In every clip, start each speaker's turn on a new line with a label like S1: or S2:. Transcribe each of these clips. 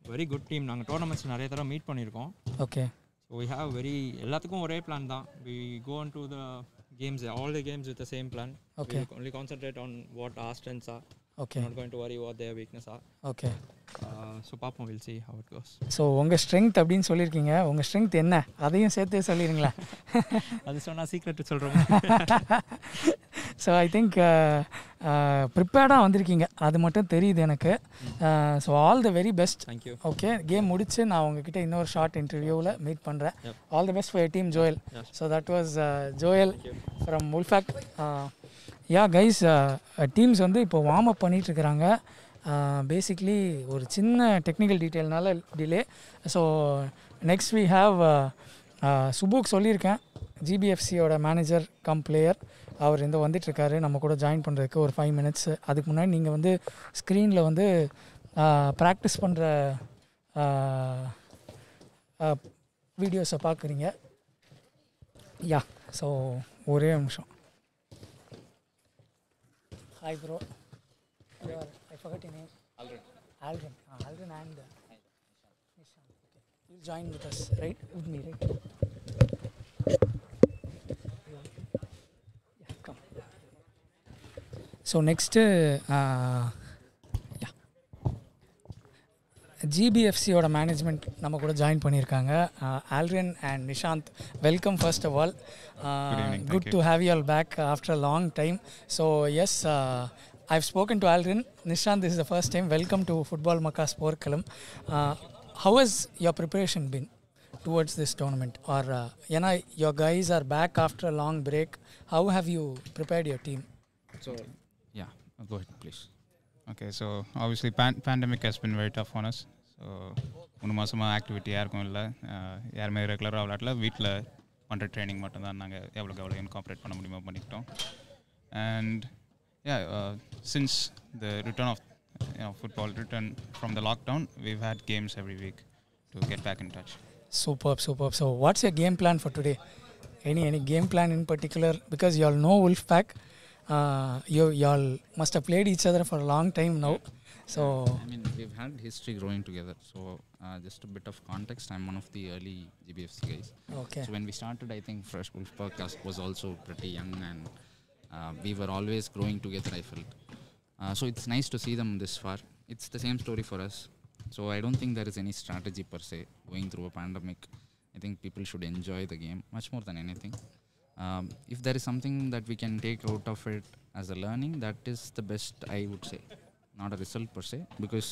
S1: Very good team. நாங்கள் tournaments நிறைய தடவை மீட் பண்ணியிருக்கோம்.
S2: ஓகே.
S1: ஸோ வி ஹாவ் எல்லாத்துக்கும் ஒரே பிளான் தான். We go in to the games, all the games with the same plan.
S2: Okay.
S1: We only concentrate on what our strengths are.
S2: Okay.
S1: Not going to worry what their weakness are.
S2: Okay.
S1: So பாப்போம், we'll see how it goes.
S2: So உங்கள் strength அப்படின்னு சொல்லியிருக்கீங்க, உங்கள் strength என்ன அதையும் சேர்த்து சொல்லிடுங்களா?
S1: அது சொன்னால் சீக்ரெட் சொல்கிறோம்.
S2: ஸோ ஐ திங்க் ப்ரிப்பேர்டாக வந்திருக்கீங்க, அது மட்டும் தெரியுது எனக்கு. So all the very best.
S1: Thank you.
S2: Okay, game முடிச்சு நான் உங்ககிட்ட இன்னொரு ஷார்ட் இன்டர்வியூவில் மீட் பண்ணுறேன். All the best for your team Joel. So that was Joel from Wolfpack. Yeah guys, teams வந்து இப்போ வார்ம் அப் பண்ணிகிட்ருக்குறாங்க. பேசிக்லி ஒரு சின்ன டெக்னிக்கல் டீட்டெயில்னால delay. So next we have சுபுக் சொல்லியிருக்கேன், ஜிபிஎஃப்சியோட மேனேஜர் கம் பிளேயர். அவர் இந்த வந்துட்டுருக்காரு நம்ம கூட ஜாயின் பண்ணுறதுக்கு ஒரு 5 minutes. அதுக்கு முன்னாடி நீங்கள் வந்து ஸ்க்ரீனில் வந்து ப்ராக்டிஸ் பண்ணுற வீடியோஸை பார்க்குறீங்க. யா, ஸோ ஒரே நிமிஷம். Hi bro, I forgot your name. Aldrin. Aldrin and Nishant. Okay. You'll join with us, right? With me, right? Yeah, come. So next, ஜிபிஎஃப்சியோட மேனேஜ்மெண்ட் நம்ம கூட ஜாயின் பண்ணியிருக்காங்க. Alrin and Nishanth, welcome first of all. Good to have you all back after a long time. So yes, I've spoken to Aldrin. Nishant, this is the first time. Welcome to Football Makkah Sport Kalam. How has your preparation been towards this tournament? Or your guys are back after a long break. How have you prepared your team?
S3: So, yeah, go ahead, please. Okay, so obviously pandemic has been very tough on us. So, 3 மாசமா activity யாருக்கும் இல்லை, யாருமே ரெகுலராக விளையாடல. வீட்டில் பண்ணுற training மட்டும்தான் நாங்கள் எவ்வளோ இன்கார்பரேட் பண்ண முடியுமோ பண்ணிக்கிட்டோம். And yeah, since the return of football return from the lockdown, we've had games every week to get back in touch.
S2: Superb. So what's your game plan for today? Any game plan in particular? Because you all know Wolfpack, you all must have played each other for a long time now. So
S4: I mean, we've had history growing together. So just a bit of context, I'm one of the early GBFC guys.
S2: Okay.
S4: So when we started, I think fresh Wolfpack was also pretty young, and we were always growing together, I felt. So it's nice to see them this far. It's the same story for us. So I don't think there is any strategy per se going through a pandemic. I think people should enjoy the game much more than anything. If there is something that we can take out of it as a learning, that is the best, I would say. Not a result per se, because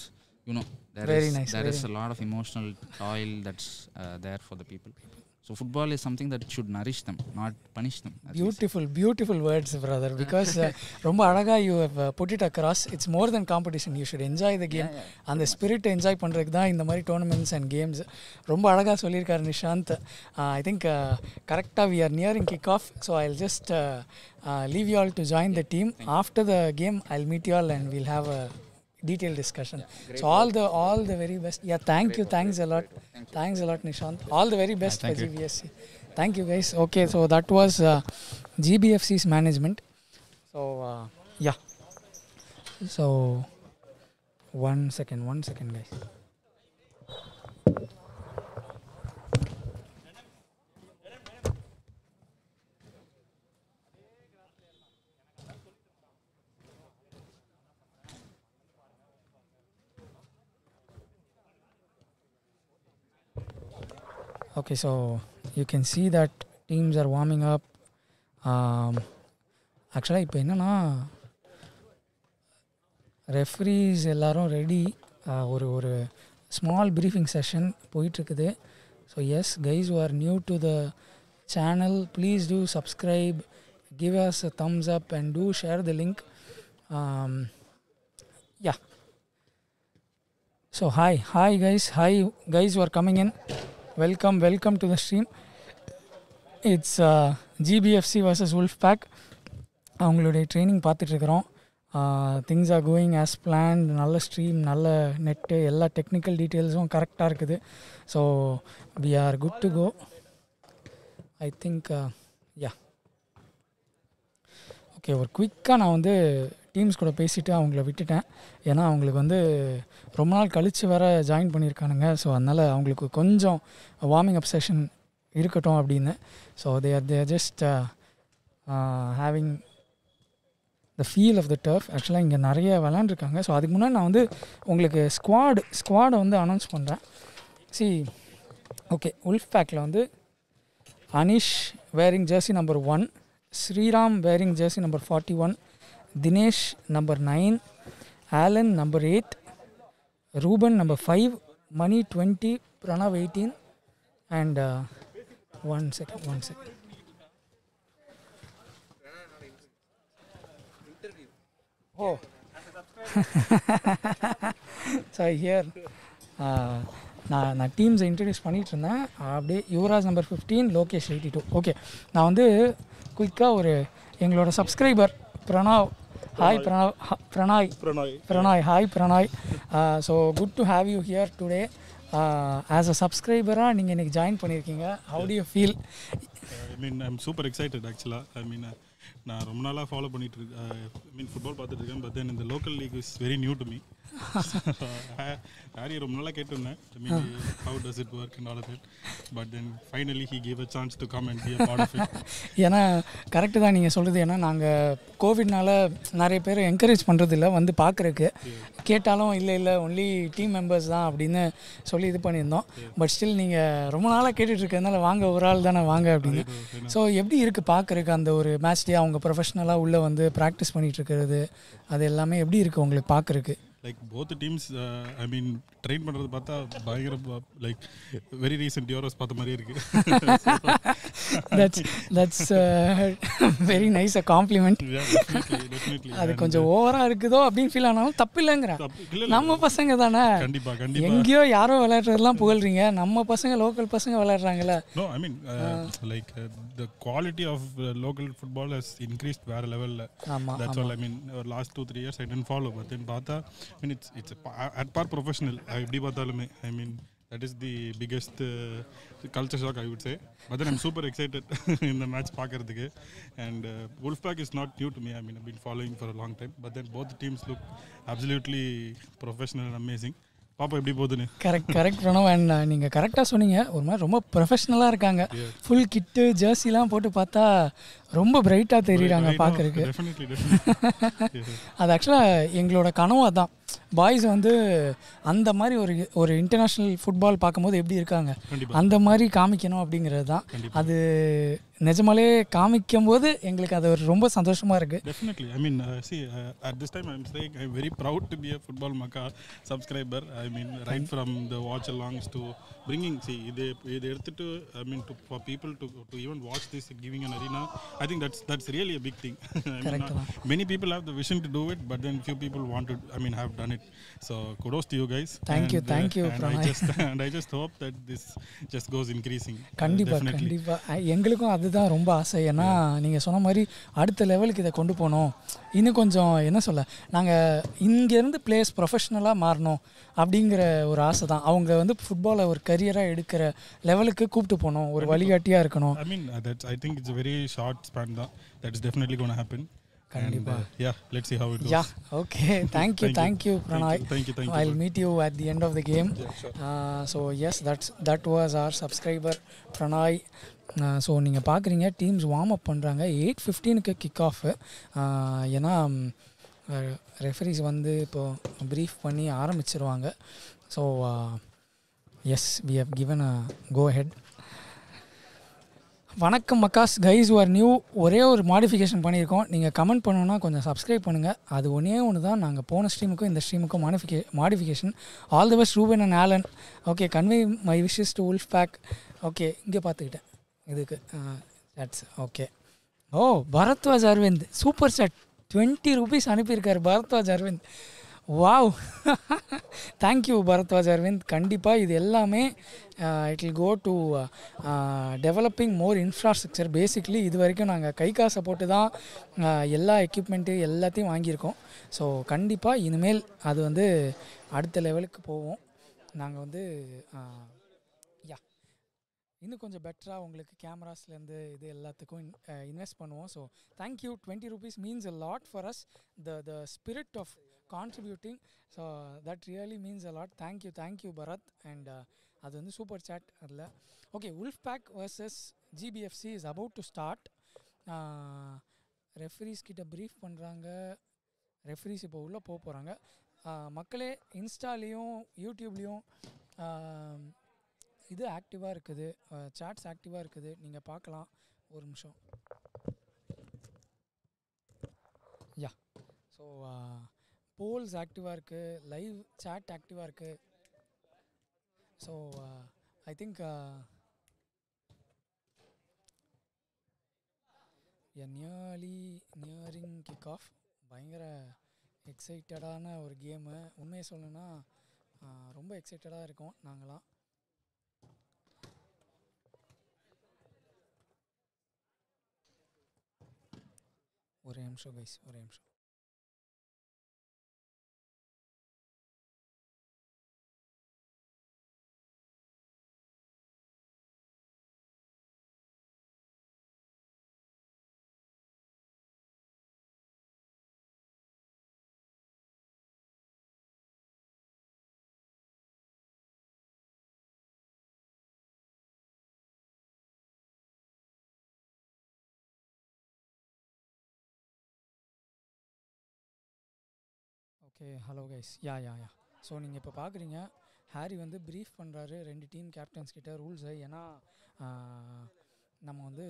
S4: there is a lot of emotional toil that's there for the people. So football is something that should nourish them, not punish them.
S2: Beautiful words, brother. Because ரொம்ப அழகா you have put it across. It's more than competition. You should enjoy the game. அந்த spirit enjoy பண்ணுறதுக்கு தான் இந்த மாதிரி tournaments and games. ரொம்ப அழகாக சொல்லியிருக்காரு நிஷாந்த். ஐ திங்க் கரெக்டாக we are nearing kick off. So I'll just leave you all to join the team. After the game, I'll meet you all and we'll have a detailed discussion. So all the very best. Yeah, thanks a lot. Thanks a lot, Nishant. All the very best for GBFC. Thank you guys. Okay, so that was GBFC's management. So yeah, so one second guys. Okay, so you can see that teams are warming up. Actually, இப்போ என்னன்னா referees எல்லாரும் ரெடி. ஒரு small briefing session போயிட்டுருக்குது. So yes guys who are new to the channel, please do subscribe, give us a thumbs up and do share the link. Yeah. So hi guys who are coming in. Welcome to the stream. It's GBFC versus Wolfpack. அவங்களுடைய training பார்த்துட்ருக்குறோம். Things are going as planned. நல்ல stream, நல்ல net, எல்லா technical டீட்டெயில்ஸும் கரெக்டாக இருக்குது. So we are good to go. I think yeah okay. ஒரு குயிக்காக நான் வந்து டீம்ஸ் கூட பேசிவிட்டு அவங்கள விட்டுட்டேன். ஏன்னா அவங்களுக்கு வந்து ரொம்ப நாள் கழித்து வேறு ஜாயின் பண்ணியிருக்கானுங்க. ஸோ அதனால் அவங்களுக்கு கொஞ்சம் வார்மிங் அப் செஷன் இருக்கட்டும் அப்படின்னு. So they're just having the feel of the turf. ஆக்சுவலாக இங்கே நிறைய விளாண்டுருக்காங்க. ஸோ அதுக்கு முன்னாடி நான் வந்து உங்களுக்கு ஸ்குவாடை வந்து அனௌன்ஸ் பண்ணுறேன். ஓகே, உல்ஃப் பேக்கில் வந்து Anish wearing jersey number 1, Sriram wearing jersey number 41, Dinesh number 9, Alan number 8, Ruben number 5, Mani 20, Pranav 18 and one second. Oh. So here நான் டீம்ஸை இன்ட்ரடியூஸ் பண்ணிகிட்டு இருந்தேன். அப்படியே யுவராஜ் நம்பர் 15, லோகேஷ் 82. ஓகே, நான் வந்து குயிக்காக எங்களோட subscriber Pranay. Hi Pranay. So good to have you here today. As a சப்ஸ்கிரைபராக நீங்கள் இன்றைக்கி ஜாயின் பண்ணியிருக்கீங்க. How do you feel?
S5: I'm super excited actually. நான் ரொம்ப நாளாக ஃபாலோ பண்ணிட்டு இருக்கேன். ஃபுட்பால் பார்த்துட்டு இருக்கேன். பட் தென் இந்த local league is very new to me. ஹாரி ரொம்ப நாளாக கேட்டிருந்தேன், how does it work and all of it. But then finally he gave a chance to come and be a part of it.
S2: ஏன்னா correct தான் நீங்கள் சொல்கிறது. ஏன்னா நாங்கள் கோவிட்னால நிறைய பேர் என்கரேஜ் பண்ணுறதில்ல வந்து பார்க்குறக்கு. கேட்டாலும் இல்லை ஒன்லி டீம் மெம்பர்ஸ் தான் அப்படின்னு சொல்லி இது பண்ணியிருந்தோம். பட் ஸ்டில் நீங்கள் ரொம்ப நாளாக கேட்டுட்ருக்கறதுனால வாங்க, ஒரு ஆள் தானே வாங்க அப்படின்னு. ஸோ எப்படி இருக்குது பார்க்குறக்கு அந்த ஒரு மேட்ச் டே அவங்க ப்ரொஃபஷ்னலாக உள்ளே வந்து ப்ராக்டிஸ் பண்ணிகிட்ருக்கிறது, அது எல்லாமே எப்படி இருக்குது உங்களுக்கு பார்க்குறக்கு?
S5: லைக் போத் டீம்ஸ் ட்ரெயின் பண்ணுறது பார்த்தா பயங்கர லைக் வெரி ரீசெண்ட் யூரோஸ் பார்த்த மாதிரியே இருக்குது.
S2: That's very nice a compliment. அது கொஞ்சம் ஓவராக இருக்குதோ அப்படின்னு ஃபீல் ஆனாலும் தப்பு இல்லைங்கிறேன். நம்ம பசங்க தானே,
S5: கண்டிப்பாக
S2: எங்கேயோ யாரோ விளையாடுறதுலாம் புகழ்றீங்க, நம்ம பசங்க லோக்கல் பசங்க விளையாடுறாங்களே.
S5: No like the quality of local football has increased வேற லெவலில். That's all. Last 2-3 years I didn't follow, but then பார்த்தா it's at par professional. எப்படி பார்த்தாலுமே that is the biggest culture shock I would say. But then I'm super excited இந்த match பார்க்கறதுக்கு. And Wolfpack is not new to me. I've been following for a long time. But then both teams look absolutely professional and amazing. பாப்பா எப்படி போகுதுன்னு.
S2: Correct Pranav. And நீங்கள் கரெக்டாக சொன்னீங்க, ஒரு மாதிரி ரொம்ப ப்ரொஃபஷ்னலாக இருக்காங்க. ஃபுல் கிட்டு ஜெர்சிலாம் போட்டு பார்த்தா ரொம்ப பிரைட்டாக தெரியுறாங்க பார்க்குறக்கு. அது ஆக்சுவலாக எங்களோட கனவு தான். பாய்ஸ் வந்து அந்த மாதிரி ஒரு இன்டர்நேஷ்னல் ஃபுட்பால் பார்க்கும்போது எப்படி இருக்காங்க அந்த மாதிரி காமிக்கணும் அப்படிங்கிறது தான். அது நிஜமாலே காமிக்கும் போது எங்களுக்கு அது ஒரு ரொம்ப சந்தோஷமாக இருக்குது.
S5: Definitely. At this time I'm saying I'm very proud to be a Football Macca subscriber. Right from the watch alongs to bringing இது எடுத்துட்டு for people to even watch this, giving an arena. I think that's really a big thing. Many people have the vision to do it, but then few people want to have done it. So kudos to you guys.
S2: Thank you
S5: and I just hope that this just goes increasing.
S2: கண்டிப்பா எங்களுக்கும் அதுதான் ரொம்ப ஆசை. ஏன்னா நீங்கள் சொன்ன மாதிரி அடுத்த லெவலுக்கு இதை கொண்டு போகணும். இன்னும் கொஞ்சம் என்ன சொல்ல, நாங்கள் இங்கேருந்து பிளேயர்ஸ் ப்ரொஃபஷ்னலாக மாறணும் அப்படிங்கிற ஒரு ஆசை தான். அவங்க வந்து ஃபுட்பாலை ஒரு கரியராக எடுக்கிற லெவலுக்கு கூப்பிட்டு போகணும், ஒரு வழிகாட்டியாக இருக்கணும்.
S5: I think it's a very short span தான். That's definitely going to happen.
S2: கண்டிப்பா.
S5: Let's see how it goes.
S2: Okay. Thank you Pranay.
S5: Thank you.
S2: I'll meet you at the end of the game. So yes, that was our subscriber Pranay. So நீங்கள் பார்க்குறீங்க teams warm up பண்ணுறாங்க. 8:15க்கு kick off. ஏன்னா referees வந்து இப்போது brief பண்ணி ஆரம்பிச்சிருவாங்க. So yes, we have given a go head. வணக்கம் மக்காஸ் கைஸ் who are நியூ. ஒரே ஒரு மாடிஃபிகேஷன் பண்ணியிருக்கோம். நீங்கள் கமெண்ட் பண்ணணுன்னா கொஞ்சம் சப்ஸ்கிரைப் பண்ணுங்கள். அது ஒன்று தான். நாங்கள் போன ஸ்ட்ரீமுக்கும் இந்த ஸ்ட்ரீமுக்கும் modification. All the best Ruben and Alan. Okay, convey my wishes to Wolfpack. Okay, இங்கே பார்த்துக்கிட்டேன் இதுக்கு. That's okay. Bharadwaj Aravind super chat 20 rupees அனுப்பியிருக்கார் பரத்வாஜ் அரவிந்த். Wow, thank you Bharadwaj Aravind. கண்டிப்பாக இது எல்லாமே it will go to developing more infrastructure. Basically இது வரைக்கும் நாங்கள் கை காசை போட்டு தான் எல்லா எக்யூப்மெண்ட்டு எல்லாத்தையும் வாங்கியிருக்கோம். ஸோ கண்டிப்பாக இனிமேல் அது வந்து அடுத்த லெவலுக்கு போவோம். நாங்கள் வந்து இன்னும் கொஞ்சம் பெட்டராக உங்களுக்கு கேமராஸ்லேருந்து இது எல்லாத்துக்கும் இன்வெஸ்ட் பண்ணுவோம். So thank you. 20 rupees means a lot for us. The spirit of contributing, so that really means a lot. Thank you Bharath. And அது வந்து சூப்பர் சாட் அதில். Okay, Wolfpack versus GBFC is about to start. Referees கிட்ட brief பண்ணுறாங்க. Referees இப்போ உள்ளே போக போகிறாங்க. மக்களே, இன்ஸ்டாலேயும் யூடியூப்லேயும் இது ஆக்டிவாக இருக்குது, சாட்ஸ் ஆக்டிவாக இருக்குது, நீங்கள் பார்க்கலாம். ஒரு நிமிஷம். யா, ஸோ போல்ஸ் ஆக்டிவாக இருக்குது, லைவ் சாட் ஆக்டிவாக இருக்குது. So I think nearing kick off. பயங்கர எக்ஸைட்டடான ஒரு கேமு. உண்மையை சொல்லணுன்னா ரொம்ப எக்ஸைட்டடாக இருக்கோம் நாங்களாம். ஒரே நிமிஷம் கைஸ், ஒரே நிமிஷம். Okay, hello guys. Yeah. So நீங்கள் இப்போ பார்க்குறீங்க, ஹாரி வந்து ப்ரீஃப் பண்ணுறாரு 2 டீம் கேப்டன்ஸ் கிட்ட ரூல்ஸை. ஏன்னா நம்ம வந்து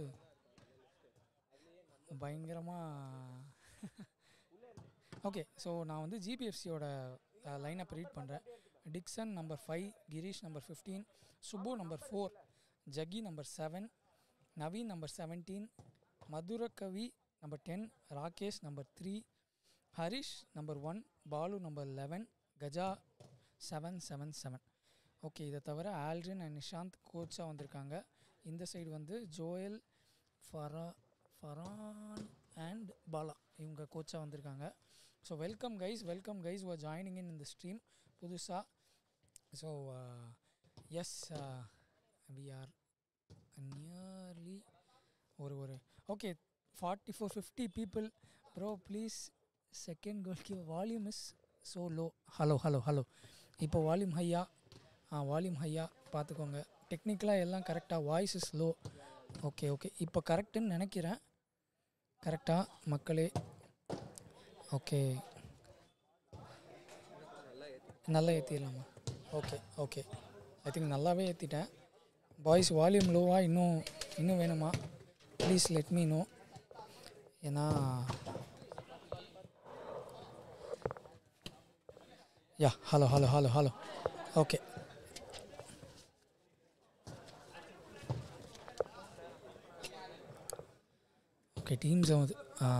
S2: பயங்கரமாக ஓகே. ஸோ நான் வந்து ஜிபிஎஃப்சியோட லைனப் ரீட் பண்ணுறேன். Dixon number 5, Girish number 15, Subbu number 4, Jakki number 7, Naveen number 17, Madhurakavi number 10, Rakesh number 3, Harish number 1, Balu number 11, Gaja 777. Okay, இதை தவிர ஆல்ரின் அண்ட் நிஷாந்த் கோச்சாக வந்திருக்காங்க. இந்த சைடு வந்து ஜோயல், ஃபரான் அண்ட் பாலா இவங்க கோச்சாக வந்திருக்காங்க. So welcome guys who are joining in the stream புதுசாக. So yes, we are nearly ஒரு okay 44-50 people. Bro please second goal கீ volume is so low. Hello இப்போ வால்யூம் ஹையா பார்த்துக்கோங்க. டெக்னிக்கலாக எல்லாம் கரெக்டாக. Voice is low. ஓகே இப்போ கரெக்டுன்னு நினைக்கிறேன். கரெக்டாக மக்களே? ஓகே, நல்லா ஏற்றிடலாமா? ஓகே ஐ திங்க் நல்லாவே ஏற்றிட்டேன். பாய்ஸ் வால்யூம் லோவா இன்னும் வேணுமா? Please let me know. ஏன்னா யா, ஹலோ ஓகே. டீம்ஸ் வந்து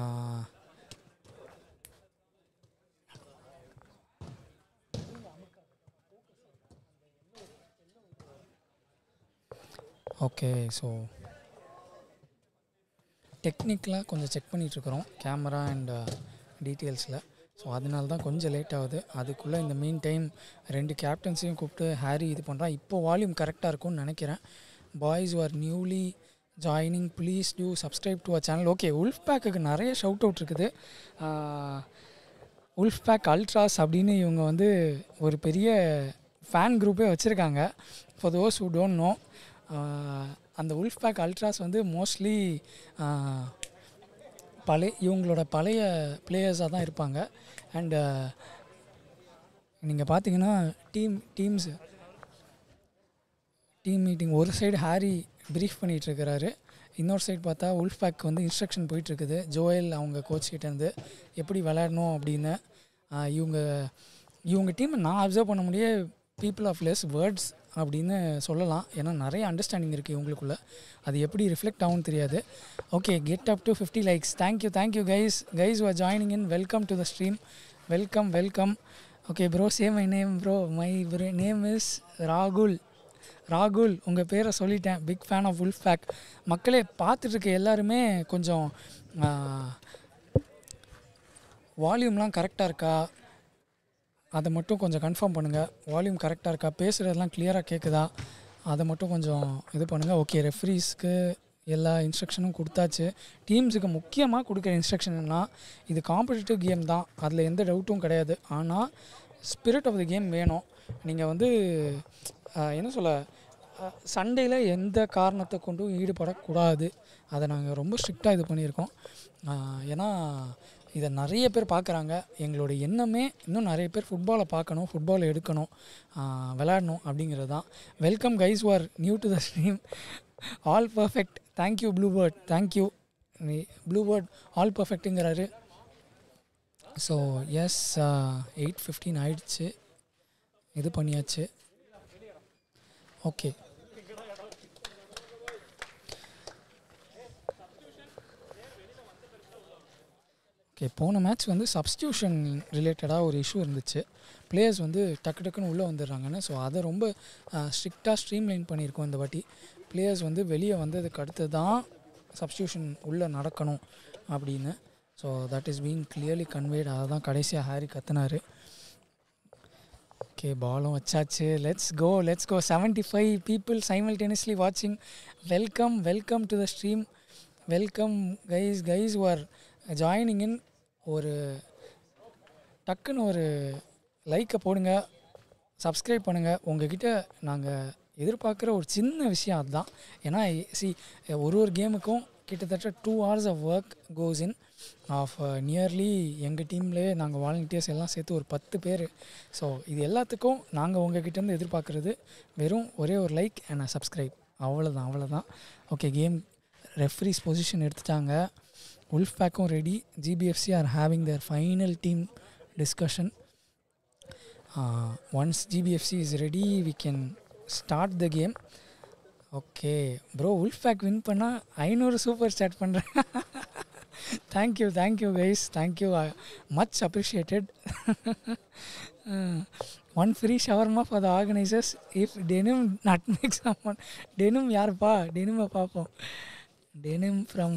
S2: ஓகே. ஸோ டெக்னிக்கலாக கொஞ்சம் செக் பண்ணிகிட்ருக்குறோம் கேமரா அண்ட் டீட்டெயில்ஸில். ஸோ அதனால தான் கொஞ்சம் லேட் ஆகுது. அதுக்குள்ளே இந்த மீன் டைம் 2 கேப்டன்ஸையும் கூப்பிட்டு ஹாரி இது பண்ணுறான். இப்போ வால்யூம் கரெக்டாக இருக்கும்னு நினைக்கிறேன். Boys are newly joining, please do subscribe to our channel. Okay, Wolf பேக்குக்கு நிறைய ஷவுட் அவுட் இருக்குது. உல்ஃப் பேக் அல்ட்ராஸ் அப்படின்னு இவங்க வந்து ஒரு பெரிய ஃபேன் குரூப்பே வச்சுருக்காங்க. For those who don't know, அந்த உல்ஃப் பேக் அல்ட்ராஸ் வந்து மோஸ்ட்லி இவங்களோட பழைய பிளேயர்ஸாக தான் இருப்பாங்க. அண்டு நீங்கள் பார்த்தீங்கன்னா டீம் மீட்டிங் ஒரு சைடு ஹாரி ப்ரீஃப் பண்ணிகிட்ருக்கிறாரு, இன்னொரு சைடு பார்த்தா உல்ஃப் பேக் வந்து இன்ஸ்ட்ரக்ஷன் போயிட்டுருக்குது ஜோயல் அவங்க கோச் கிட்டேருந்து எப்படி விளையாடணும் அப்படின்னு. இவங்க டீமை நான் அப்சர்வ் பண்ண முடிய பீப்புள் ஆஃப் லெஸ் வேர்ட்ஸ் அப்படின்னு சொல்லலாம். ஏன்னா நிறைய அண்டர்ஸ்டாண்டிங் இருக்குது இவங்களுக்குள்ள. அது எப்படி ரிஃப்ளெக்ட் ஆகும்னு தெரியாது. Okay, get up to 50 likes. Thank you guys who are joining in. Welcome to the stream. Welcome. Okay bro, say my name bro. My name is ராகுல். உங்கள் பேரை சொல்லிட்டேன். Big fan of Wolf Pack. மக்களே, பார்த்துட்ருக்க எல்லாருமே கொஞ்சம் வால்யூம்லாம் கரெக்டாக இருக்கா அதை மட்டும் கொஞ்சம் கன்ஃபார்ம் பண்ணுங்கள். வால்யூம் கரெக்டாக இருக்கா, பேசுகிறதெல்லாம் கிளியராக கேட்குதா? அதை மட்டும் கொஞ்சம் இது பண்ணுங்கள். ஓகே, ரெஃப்ரீஸ்க்கு எல்லா இன்ஸ்ட்ரக்ஷனும் கொடுத்தாச்சு. டீம்ஸுக்கு முக்கியமாக கொடுக்குற இன்ஸ்ட்ரக்ஷன்னா, இது காம்படிட்டிவ் கேம் தான், அதில் எந்த டவுட்டும் கிடையாது. ஆனால் ஸ்பிரிட் ஆஃப் த கேம் வேணும். நீங்கள் வந்து என்ன சொல்ல, சண்டையில் எந்த காரணத்தை கொண்டும் ஈடுபடக்கூடாது. அதை நாங்கள் ரொம்ப ஸ்ட்ரிக்டாக இது பண்ணியிருக்கோம். ஏன்னா இதை நிறைய பேர் பார்க்குறாங்க. எங்களோட எண்ணமே இன்னும் நிறைய பேர் ஃபுட்பாலை பார்க்கணும், ஃபுட்பாலை எடுக்கணும், விளையாடணும் அப்படிங்கிறது தான். Welcome guys who are new to the stream. All perfect. Thank you Bluebird, thank you Bluebird. All பர்ஃபெக்ட்டுங்கிறாரு. ஸோ எஸ், 8:15 ஆயிடுச்சு, இது பண்ணியாச்சு. Okay, okay. போன மேட்ச் வந்து சப்ஸ்டியூஷன் ரிலேட்டடாக ஒரு இஷ்யூ இருந்துச்சு. பிளேயர்ஸ் வந்து டக்கு டக்குன்னு உள்ளே வந்துடுறாங்கன்னு. ஸோ அதை ரொம்ப ஸ்ட்ரிக்டாக ஸ்ட்ரீம்லைன் பண்ணியிருக்கோம் இந்த வாட்டி. பிளேயர்ஸ் வந்து வெளியே வந்ததுக்கு அடுத்து தான் சப்ஸ்டியூஷன் உள்ளே நடக்கணும் அப்படின்னு. So that is being clearly conveyed. அதை தான் கடைசியாக ஹாரி கத்துனார். ஓகே, பாலும் வச்சாச்சு. Let's go 75 people simultaneously watching. Welcome to the stream. Welcome guys who are joining in. ஒரு டக்குன்னு ஒரு லைக்கை போடுங்க, சப்ஸ்கிரைப் பண்ணுங்கள். உங்ககிட்ட நாங்கள் எதிர்பார்க்குற ஒரு சின்ன விஷயம் அதுதான். ஏன்னா ஒரு கேமுக்கும் கிட்டத்தட்ட 2 hours of work goes in of nearly. எங்கள் டீம்லேயே நாங்கள் வாலண்டியர்ஸ் எல்லாம் சேர்த்து ஒரு 10 பேர். ஸோ இது எல்லாத்துக்கும் நாங்கள் உங்ககிட்டேருந்து எதிர்பார்க்குறது வெறும் ஒரே ஒரு லைக் அண்ட் சப்ஸ்கிரைப். அவ்வளோதான். ஓகே, கேம் ரெஃப்ரீஸ் பொசிஷன் எடுத்துட்டாங்க. Wolfpack ready. GBFC are having their final team discussion. Once GBFC is ready, we can start the game. Okay, bro, Wolfpack win பண்ணா 500 super chat பண்றேன். Thank you guys, thank you, much appreciated. One free shawarma for the organizers if Denim not make someone. Denim யாருப்பா? Denim பாப்போம். Denim from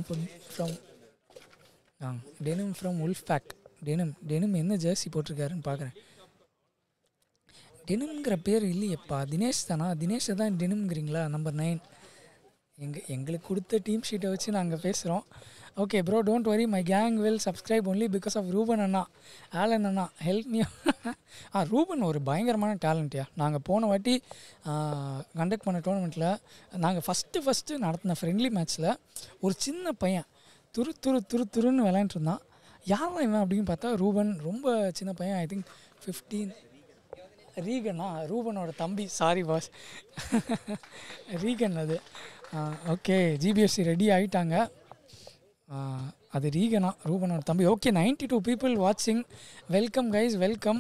S2: Denim from Wolfpack. Denim என்ன jersey போட்டிருக்காருன்னு பார்க்குறேன். டெனிம்ங்கிற பேர் இல்லையப்பா, தினேஷ் தானா? தினேஷை தான் டெனிம்ங்கிறீங்களா? நம்பர் 9 எங்களுக்கு கொடுத்த டீம் ஷீட்டை வச்சு நாங்கள் பேசுகிறோம். Okay bro, don't worry, my gang will subscribe only because of Ruben அண்ணா, ஆலன் அண்ணா, ஹெல்ப் மீ. ரூபன் ஒரு பயங்கரமான டேலண்ட்யா. நாங்கள் போன வாட்டி கண்டக்ட் பண்ண டோர்னமெண்ட்டில் நாங்கள் ஃபஸ்ட்டு நடத்தின ஃப்ரெண்ட்லி மேட்ச்சில் ஒரு சின்ன பையன் துருன்னு விளையாண்டுருந்தான். யாரெல்லாம் இவன் அப்படின்னு பார்த்தா ரூபன். ரொம்ப சின்ன பையன், ஐ திங்க் 15. ரீகனா? ரூபனோட தம்பி, சாரி பாஸ், ரீகன் அது. ஓகே, GBFC ரெடி ஆகிட்டாங்க. அது ரீகனா, ரூபனோட தம்பி. ஓகே, 92 people வாட்சிங். Welcome guys, welcome.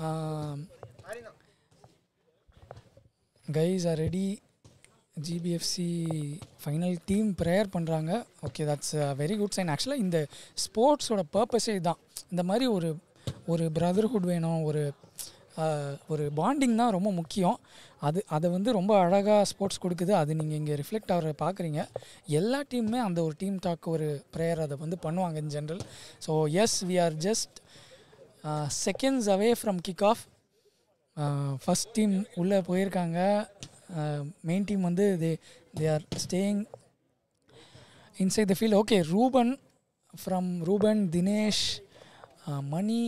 S2: Guys are ready. GBFC final team prayer பண்ணுறாங்க. Okay, that's very good sign. ஆக்சுவலாக இந்த ஸ்போர்ட்ஸோட பர்பஸே தான். இந்த மாதிரி ஒரு பிரதர்ஹுட் வேணும், ஒரு பாண்டிங் தான் ரொம்ப முக்கியம். அதை வந்து ரொம்ப அழகாக ஸ்போர்ட்ஸ் கொடுக்குது. அது நீங்கள் இங்கே ரிஃப்ளெக்ட் ஆகிற பார்க்குறீங்க. எல்லா டீமுமே அந்த ஒரு டீம் டாக், ஒரு ப்ரேயர் அதை வந்து பண்ணுவாங்க in general. So yes, we are just seconds away from kick off. First team உள்ளே போயிருக்காங்க. மெயின் டீம் வந்து they are staying inside the field. Okay, Ruben, Dinesh, Mani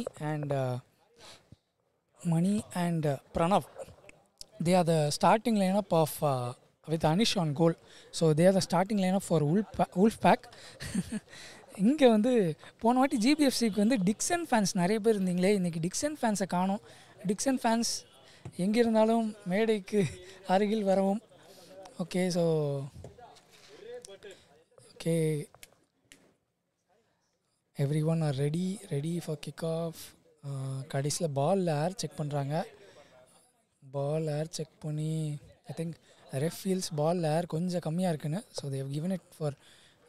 S2: and Pranav, they are the starting lineup of with Anish on goal. So they are the starting lineup for Wolfpack. இங்கே வந்து போன வாட்டி GBFCக்கு வந்து Dixon fans நிறைய பேர் இருந்தீங்களே, இன்றைக்கி Dixon ஃபேன்ஸை காணோம். Dixon fans எங்கே இருந்தாலும் மேடைக்கு அருகில் வரவும். Okay, so okay, everyone are ready for kick off. கடைசியில் பால் ஏர் செக் பண்ணுறாங்க. பால் ஏர் செக் பண்ணி I think ref feels ball air கொஞ்சம் கம்மியாக இருக்குன்னு. So they have given it for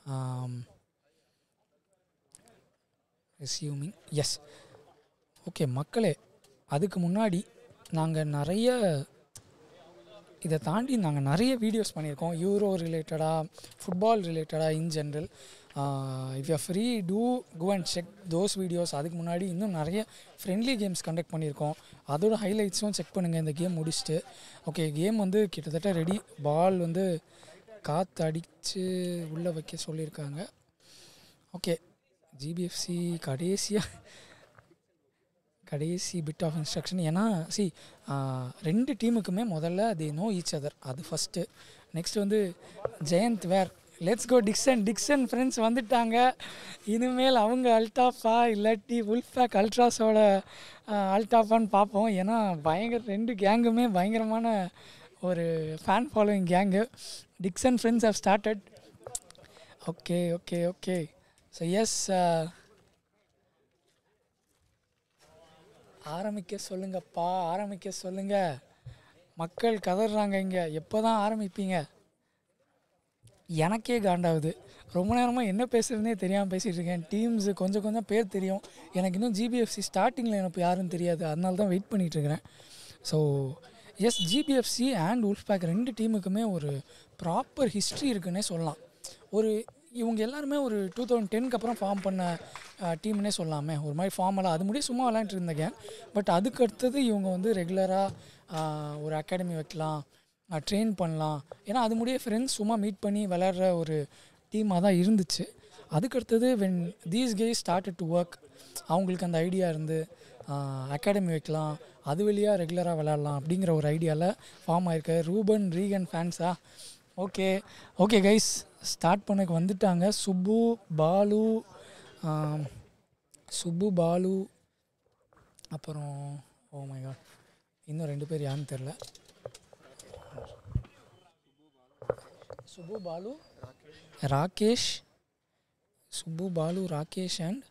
S2: resuming. Yes, okay மக்களே, அதுக்கு முன்னாடி நாங்கள் இதை தாண்டி நாங்கள் நிறைய வீடியோஸ் பண்ணியிருக்கோம். யூரோ ரிலேட்டடாக, ஃபுட்பால் ரிலேட்டடாக, in general if you free to go and check those videos. அதுக்கு முன்னாடி இன்னும் நிறைய ஃப்ரெண்ட்லி கேம்ஸ் கண்டக்ட் பண்ணியிருக்கோம், அதோட ஹைலைட்ஸும் செக் பண்ணுங்கள் இந்த கேம் முடிச்சுட்டு. ஓகே, கேம் வந்து கிட்டத்தட்ட ரெடி. பால் வந்து காற்று அடித்து உள்ளே வைக்க சொல்லியிருக்காங்க. ஓகே, ஜிபிஎஃப்சி கடைசி பிட் ஆஃப் இன்ஸ்ட்ரக்ஷன். ஏன்னா ரெண்டு டீமுக்குமே முதல்ல தி நோ ஈச் அதர், அது ஃபஸ்ட்டு. நெக்ஸ்ட் வந்து Jayanth where let's go Dixon friends வந்துட்டாங்க. இனிமேல் அவங்க அல்டாஃபா இல்லாட்டி உல்ஃபேக் அல்ட்ராஸோட அல்டாஃபான்னு பார்ப்போம். ஏன்னா ரெண்டு கேங்குமே பயங்கரமான ஒரு fan following gang. Dixon friends have started. Okay so yes, ஆரம்பிக்க சொல்லுங்க. மக்கள் கதறாங்க இங்கே, எப்போ தான் ஆரம்பிப்பீங்க? எனக்கே காண்டாகுது, ரொம்ப நேரமாக என்ன பேசுகிறதுனே தெரியாமல் பேசிகிட்டு இருக்கேன். டீம்ஸு கொஞ்சம் பேர் தெரியும், எனக்கு இன்னும் ஜிபிஎஃப்சி ஸ்டார்டிங்கில் எனக்கு யாரும் தெரியாது, அதனால தான் வெயிட் பண்ணிகிட்ருக்கிறேன். So yes, GBFC and Wolfpack ரெண்டு டீமுக்குமே ஒரு ப்ராப்பர் ஹிஸ்ட்ரி இருக்குன்னே சொல்லலாம். இவங்க எல்லாருமே ஒரு 2010க்கு அப்புறம் ஃபார்ம் பண்ண டீம்னே சொல்லாமே. ஒரு மாதிரி ஃபார்மெல்லாம் அது முடிய சும்மா விளையாண்டுட்டு இருந்தேங்க. பட் அதுக்கு அடுத்தது இவங்க வந்து ரெகுலராக ஒரு அகாடமி வைக்கலாம், ட்ரெயின் பண்ணலாம். ஏன்னா அது முடிய ஃப்ரெண்ட்ஸ் சும்மா மீட் பண்ணி விளையாடுற ஒரு டீமாக தான் இருந்துச்சு. அதுக்கடுத்தது when these guys started to work, அவங்களுக்கு அந்த ஐடியா இருந்து அகாடமி வைக்கலாம், அது வழியாக ரெகுலராக விளையாடலாம் அப்படிங்கிற ஒரு ஐடியாவில் ஃபார்ம் ஆகிருக்கு. ரூபன் ரீகன் ஃபேன்ஸா? ஓகே கைஸ், ஸ்டார்ட் பண்ணக்கு வந்துட்டாங்க. சுப்பு பாலு அப்புறம் ஓ மை காட், இன்னும் 2 பேர் யாருன்னு தெரில. Subbu Balu Rakesh and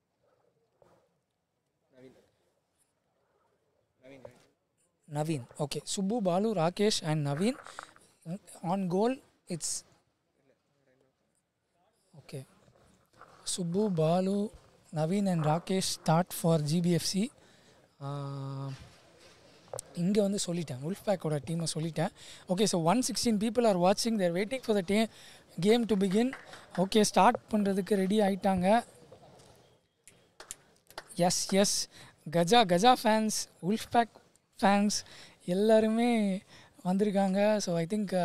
S2: Naveen. Okay, Subbu Balu Rakesh and Naveen. On goal it's okay, Subbu Balu Naveen and Rakesh start for GBFC. இங்கே வந்து சொல்லிட்டேன், உல்ஃபேக்கோட டீமை சொல்லிட்டேன். ஓகே, ஸோ 116 people ஆர் வாட்சிங், there waiting for the game to begin. Okay, start பண்ணுறதுக்கு ரெடி ஆகிட்டாங்க. Yes, Gaja fans, Wolfpack fans எல்லாருமே வந்திருக்காங்க. So I think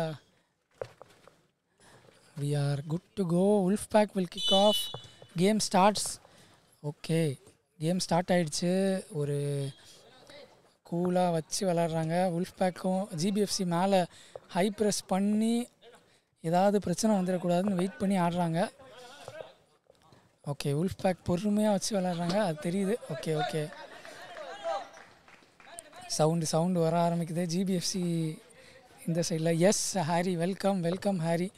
S2: we are good to go. Wolfpack will kick off. Game starts. Okay, game start ஆகிடுச்சு. ஒரு கூலாக வச்சு விளாட்றாங்க. உல்ஃபேக்கும் ஜிபிஎஃப்சி மேலே ஹை ப்ரெஸ் பண்ணி ஏதாவது பிரச்சனை வந்துடக்கூடாதுன்னு வெயிட் பண்ணி ஆடுறாங்க. ஓகே, உல்ஃபேக் பொறுமையாக வச்சு விளாட்றாங்க, அது தெரியுது. ஓகே, சவுண்டு வர ஆரம்பிக்குது ஜிபிஎஃப்சி இந்த சைடில். Yes Harry, welcome Harry.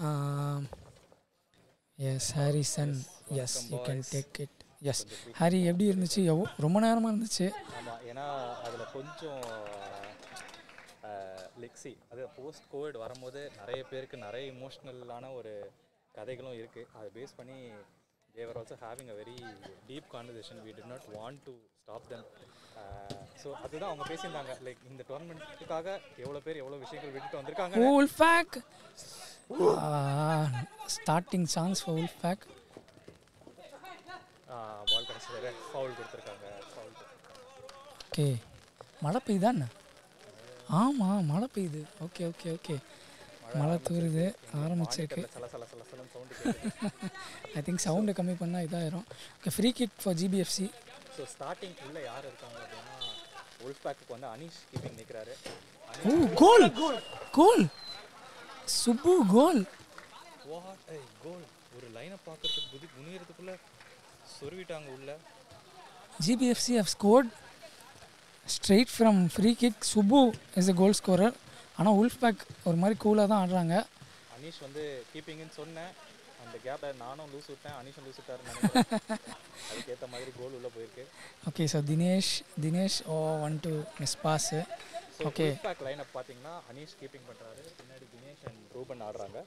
S2: Yes Harry son, yes you can take it. Yes Harry, எப்படி இருந்துச்சு? ரொம்ப நேரமாக இருந்துச்சு.
S6: ஆமாம், ஏன்னா அதில் கொஞ்சம் லெக்ஸி அது போஸ்ட் கோவிட் வரும்போது நிறைய பேருக்கு நிறைய இமோஷ்னலான ஒரு கதைகளும் இருக்குது. அதை பேஸ் பண்ணி they were also having a very deep conversation. We did not want to stop them. So அதுதான் அவங்க பேசியிருந்தாங்க. லைக் இந்த டோர்னமெண்ட்டுக்காக எவ்வளோ பேர் எவ்வளோ விஷயங்கள் விட்டுட்டு வந்திருக்காங்க.
S2: Wolfpack starting chance for Wolfpack.
S6: Ball கடைசியில் ஃபவுல் கொடுத்துருக்காங்க.
S2: ஓகே, மழை பெய்யுதாண்ணா? ஆமாம், மழை பெய்யுது. ஓகே, மழை தூருது, ஆரம்பிச்சிருக்கு. ஐ திங்க் சவுண்டை கம்மி பண்ணால் இதாயிரும். Okay, free kick for GBFC.
S6: So starting உள்ளே யார் இருக்காங்க அப்படின்னா உல்ஃபேக்கு வந்து அனீஷ் கீப்பிங் நிற்கிறாரு.
S2: கோல் சுப்பு கோல்.
S6: கோல் ஒரு லைனை பார்க்கறதுக்கு குனியறதுக்குள்ளே சொருவிட்டாங்க உள்ள.
S2: GBFC have scored straight from free kick. Subbu is a goal scorer. ஆனால் உல்ஃபேக் ஒரு மாதிரி கூலாக தான் ஆடுறாங்க.
S6: அனீஷ் வந்து கீப்பிங்னு சொன்னேன், அந்த கேப்பில் நானும் லூஸ் விட்டேன், அனீஷும் லூஸ் விட்டாருன்னு நினைக்கிறேன். அதுக்கேற்ற மாதிரி கோல் உள்ளே போயிருக்கு.
S2: Okay, so Dinesh 1-2 miss pass. Okay,
S6: Wolfpack line up பார்த்தீங்கன்னா அனீஷ் கீப்பிங் பண்ணுறாரு, பின்னாடி தினேஷ் அண்ட் ரூபன் ஆடுறாங்க.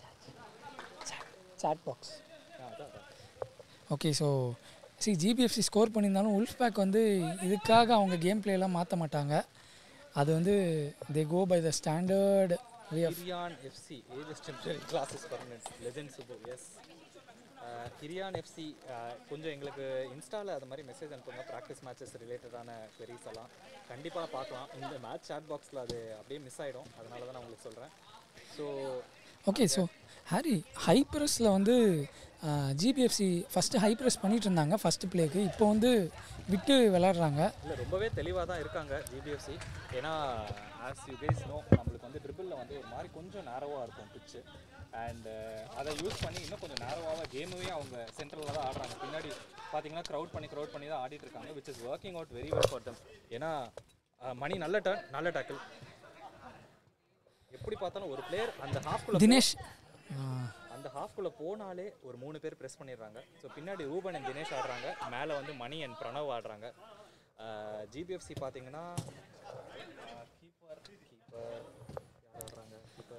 S2: Chat box. Okay, so GBFC score பண்ணியிருந்தாலும் உல்ஃபேக் வந்து இதுக்காக அவங்க கேம் பிளேலாம் மாற்ற மாட்டாங்க. அது வந்து they go by the standard way of
S6: Irian FC age temporary classes permanent legend super. Yes, ஹிரியான் எஃப்சி கொஞ்சம் எங்களுக்கு இன்ஸ்டாவில் அது மாதிரி மெசேஜ் அனுப்புங்க, ப்ராக்டிஸ் மேட்சஸ் ரிலேட்டடான queries எல்லாம் கண்டிப்பாக பார்க்கலாம். இந்த மேட்ச் சாட் பாக்ஸில் அது அப்படியே மிஸ் ஆகிடும், அதனால தான் நான் உங்களுக்கு சொல்கிறேன். So
S2: okay, so Harry high ப்ரெஸ்ஸில் வந்து ஜிபிஎஃப்சி ஃபஸ்ட்டு ஹை ப்ரெஸ் பண்ணிகிட்டு இருந்தாங்க ஃபஸ்ட்டு பிளேக்கு, இப்போ வந்து விட்டு விளாட்றாங்க.
S6: இல்லை ரொம்பவே தெளிவாக தான் இருக்காங்க ஜிபிஎஃப்சி. ஏன்னா ஆஸ் யூ கைஸ் நோ நம்மளுக்கு வந்து ட்ரிபிளில் வந்து ஒரு மாதிரி கொஞ்சம் நேரோவாக இருக்கும் பிச்சு, அண்ட் அதை யூஸ் பண்ணி இன்னும் கொஞ்சம் நேரோவாக கேமுமே அவங்க சென்ட்ரலில் தான் ஆடுறாங்க. பின்னாடி பார்த்தீங்கன்னா க்ரௌட் பண்ணி தான் ஆடிட்டு இருக்காங்க, which is working out very well for them. ஏன்னா மணி நல்ல டர்ன், நல்ல டேக்கிள். எப்படி பார்த்தாலும் ஒரு பிளேயர் அந்த ஹாஃப்குள்ள
S2: தினேஷ்
S6: அந்த ஹாஃப்குள்ளே போனாலே ஒரு 3 பேர் ப்ரெஸ் பண்ணிடுறாங்க. ஸோ பின்னாடி ரூபன் அண்ட் தினேஷ் ஆடுறாங்க, மேலே வந்து மணி அண்ட் பிரணவ் ஆடுறாங்க. ஜிபிஎஃப்சி பார்த்தீங்கன்னா கீப்பர் யார் ஆடுறாங்க? Keeper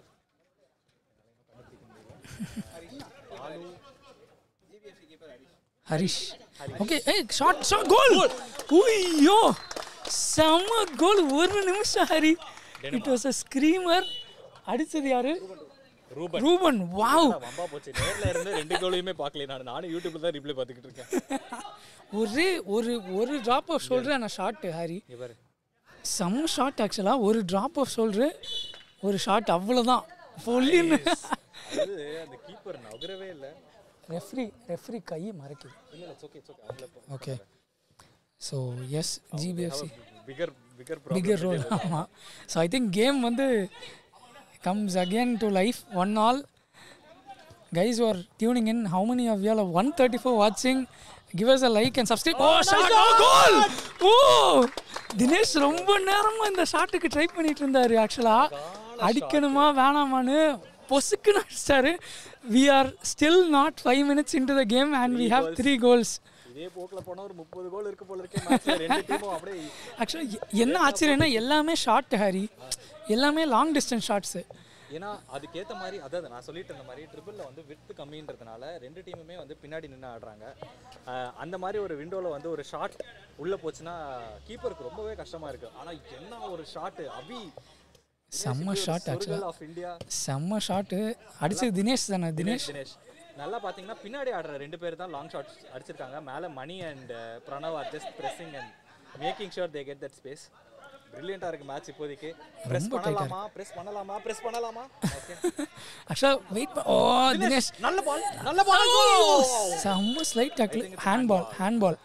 S2: Harish. Okay, shot goal. ஐயோ செம்ம கோல், 1 நிமிஷம் Harry. It was a screamer. அடிச்சது யாரு? ரூபன். வாவ்,
S6: வம்பா போச்சு. நேரில் இருந்து 2 கோலையுமே பார்க்கல, நானும் யூடியூப்ல தான் ரிப்ளை பார்த்துக்கிட்டு இருக்கேன்.
S2: ஒரே ஒரு ட்ராப் ஆஃப் ஷோல்டர் நான் ஷாட்டு ஹாரி, செம்ம ஷாட் ஆக்சுவலாக. ஒரு ட்ராப் ஆஃப் ஷோல்டரு, ஒரு ஷாட், அவ்வளோதான். பொல்லின்னு
S6: அந்த கீப்பர் நகரவே இல்லை.
S2: ரெஃப்ரி கை மறைக்குது.
S6: இல்லை okay
S2: okay, so yes GBFC
S6: bigger
S2: role. ஆமாம், ஸோ ஐ திங்க் கேம் வந்து comes again to life. 1-all. Guys who are tuning in, how many of you all are 134 watching? Give us a like and subscribe. Oh, shot! Oh, goal! Oh! Dinesh ரொம்ப நேரமாக இந்த ஷாட்டுக்கு try பண்ணிட்டு இருந்தார். ஆக்சுவலாக அடிக்கணுமா வேணாமான்னு பொசுக்குன்னு அடிச்சிட்டாரு. We are still not 5 minutes into the game and we have 3 goals.
S6: இதே போக்கில் போனால் ஒரு 30 கோல் இருக்கு போல இருக்கே மேட்ச்ல. ரெண்டு டீமும் அப்படியே
S2: ஆக்சுவலாக என்ன ஆச்சரியம்னா எல்லாமே ஷார்ட் ஹாரி, எல்லாமே லாங் டிஸ்டன்ஸ் ஷாட்ஸு.
S6: ஏன்னா அதுக்கேற்ற மாதிரி அதாவது நான் சொல்லிட்டு இருந்த மாதிரி ட்ரிபிளில் வந்து வித்து கம்மின்றதுனால 2 டீமுமே வந்து பின்னாடி நின்று ஆடுறாங்க. அந்த மாதிரி ஒரு விண்டோவில் வந்து ஒரு ஷாட் உள்ளே போச்சுன்னா கீப்பருக்கு ரொம்பவே கஷ்டமாக இருக்குது. ஆனால் என்ன ஒரு ஷாட்டு அபி,
S2: செம்ம ஷாட் ஆக்சுவலாக
S6: ஆஃப் இந்தியா,
S2: செம்ம ஷாட்டு அடிச்சது தினேஷ் தானே? தினேஷ்
S6: நல்லா பார்த்தீங்கன்னா பின்னாடி ஆடுற 2 பேர் தான் லாங் ஷாட்ஸ் அடிச்சிருக்காங்க. மேலே Mani and Pranav are just pressing and making sure they get that space. பிரில்லியண்டாக இருக்குது மேட்ச் இப்போதைக்கு. ப்ரெஸ் பண்ணலாமா? ஓகே
S2: ஆக்சுவலாக வெயிட். ஓ தினேஷ்
S6: நல்ல பால்
S2: செம்ம slide tackle. Handball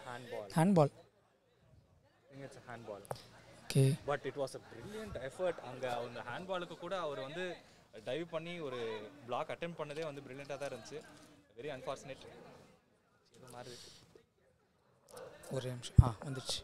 S2: okay,
S6: but it was a brilliant effort. அங்கே அந்த ஹேண்ட்பாலுக்கு கூட அவர் வந்து டைவ் பண்ணி ஒரு பிளாக் அட்டெம்ப்ட் பண்ணதே வந்து பிரில்லியண்டாக தான் இருந்துச்சு. Very unfortunate. இது மாதிரி
S2: ஒரு நிமிஷம் வந்துச்சு.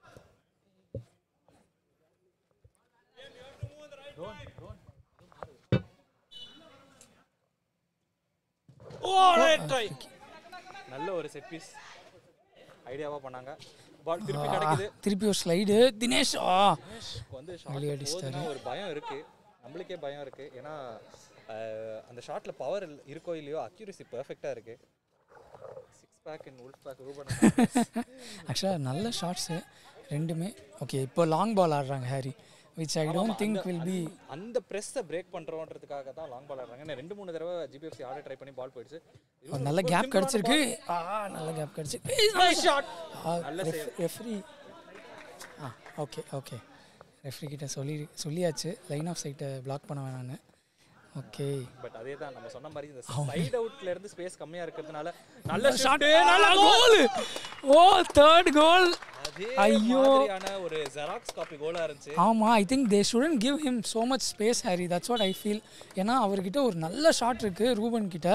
S6: நல்ல ஒரு செட் பீஸ் ஐடியாவா பண்ணாங்க. பால் திருப்பி கிடைக்குது,
S2: திருப்பி ஒரு ஸ்லைடு. தினேஷ்
S6: வந்து ஷாட் ஒரு பயம் இருக்கு, நம்மளுக்கே பயம் இருக்கு. ஏன்னா அந்த ஷாட்ல பவர் இருக்கோ இல்லையோ அக்யூரசி பெர்ஃபெக்ட்டா இருக்கு. 6 pack in Wolf Pack Ruben.
S2: ஆக்சுவலாக நல்ல ஷாட்ஸு ரெண்டுமே. ஓகே, இப்போ லாங் பால் ஆடுறாங்க Harry, which I don't think will be.
S6: அந்த பிரஸ்ஸை பிரேக் பண்றோன்றதுக்காக தான் லாங் பால் ஆடுறாங்க. ஏன்னா 2-3 தடவை ஜிபிஎஃப்சி ஆட ட்ரை பண்ணி பால் போயிடுச்சு.
S2: ஒரு நல்ல கேப் கிடைச்சிருக்கு. நல்ல கேப் கிடைச்சிருக்கு.
S6: Nice shot. நல்ல சேவ்.
S2: ரெஃப்ரி ஓகே ரெஃப்ரி கிட்ட சொல்லியாச்சு லைன் ஆஃப் சைட்டை பிளாக் பண்ண வேணான்னு. ஓகே,
S6: பட் அதே தான் நம்ம சொன்ன மாதிரி இந்த சைடு அவுட்ல இருந்து ஸ்பேஸ் கம்மியா இருக்கிறதுனால நல்ல ஷாட்,
S2: நல்ல கோல். ஓ, தேர்ட் கோல். ஐயோ,
S6: ஒரு ஜெராக்ஸ் காப்பி கோலா இருந்துச்சு.
S2: ஆமா, I think they shouldn't give him so much space Harry, that's what I feel. ஏன்னா அவர்கிட்ட ஒரு நல்ல ஷாட் இருக்கு ரூபன் கிட்ட.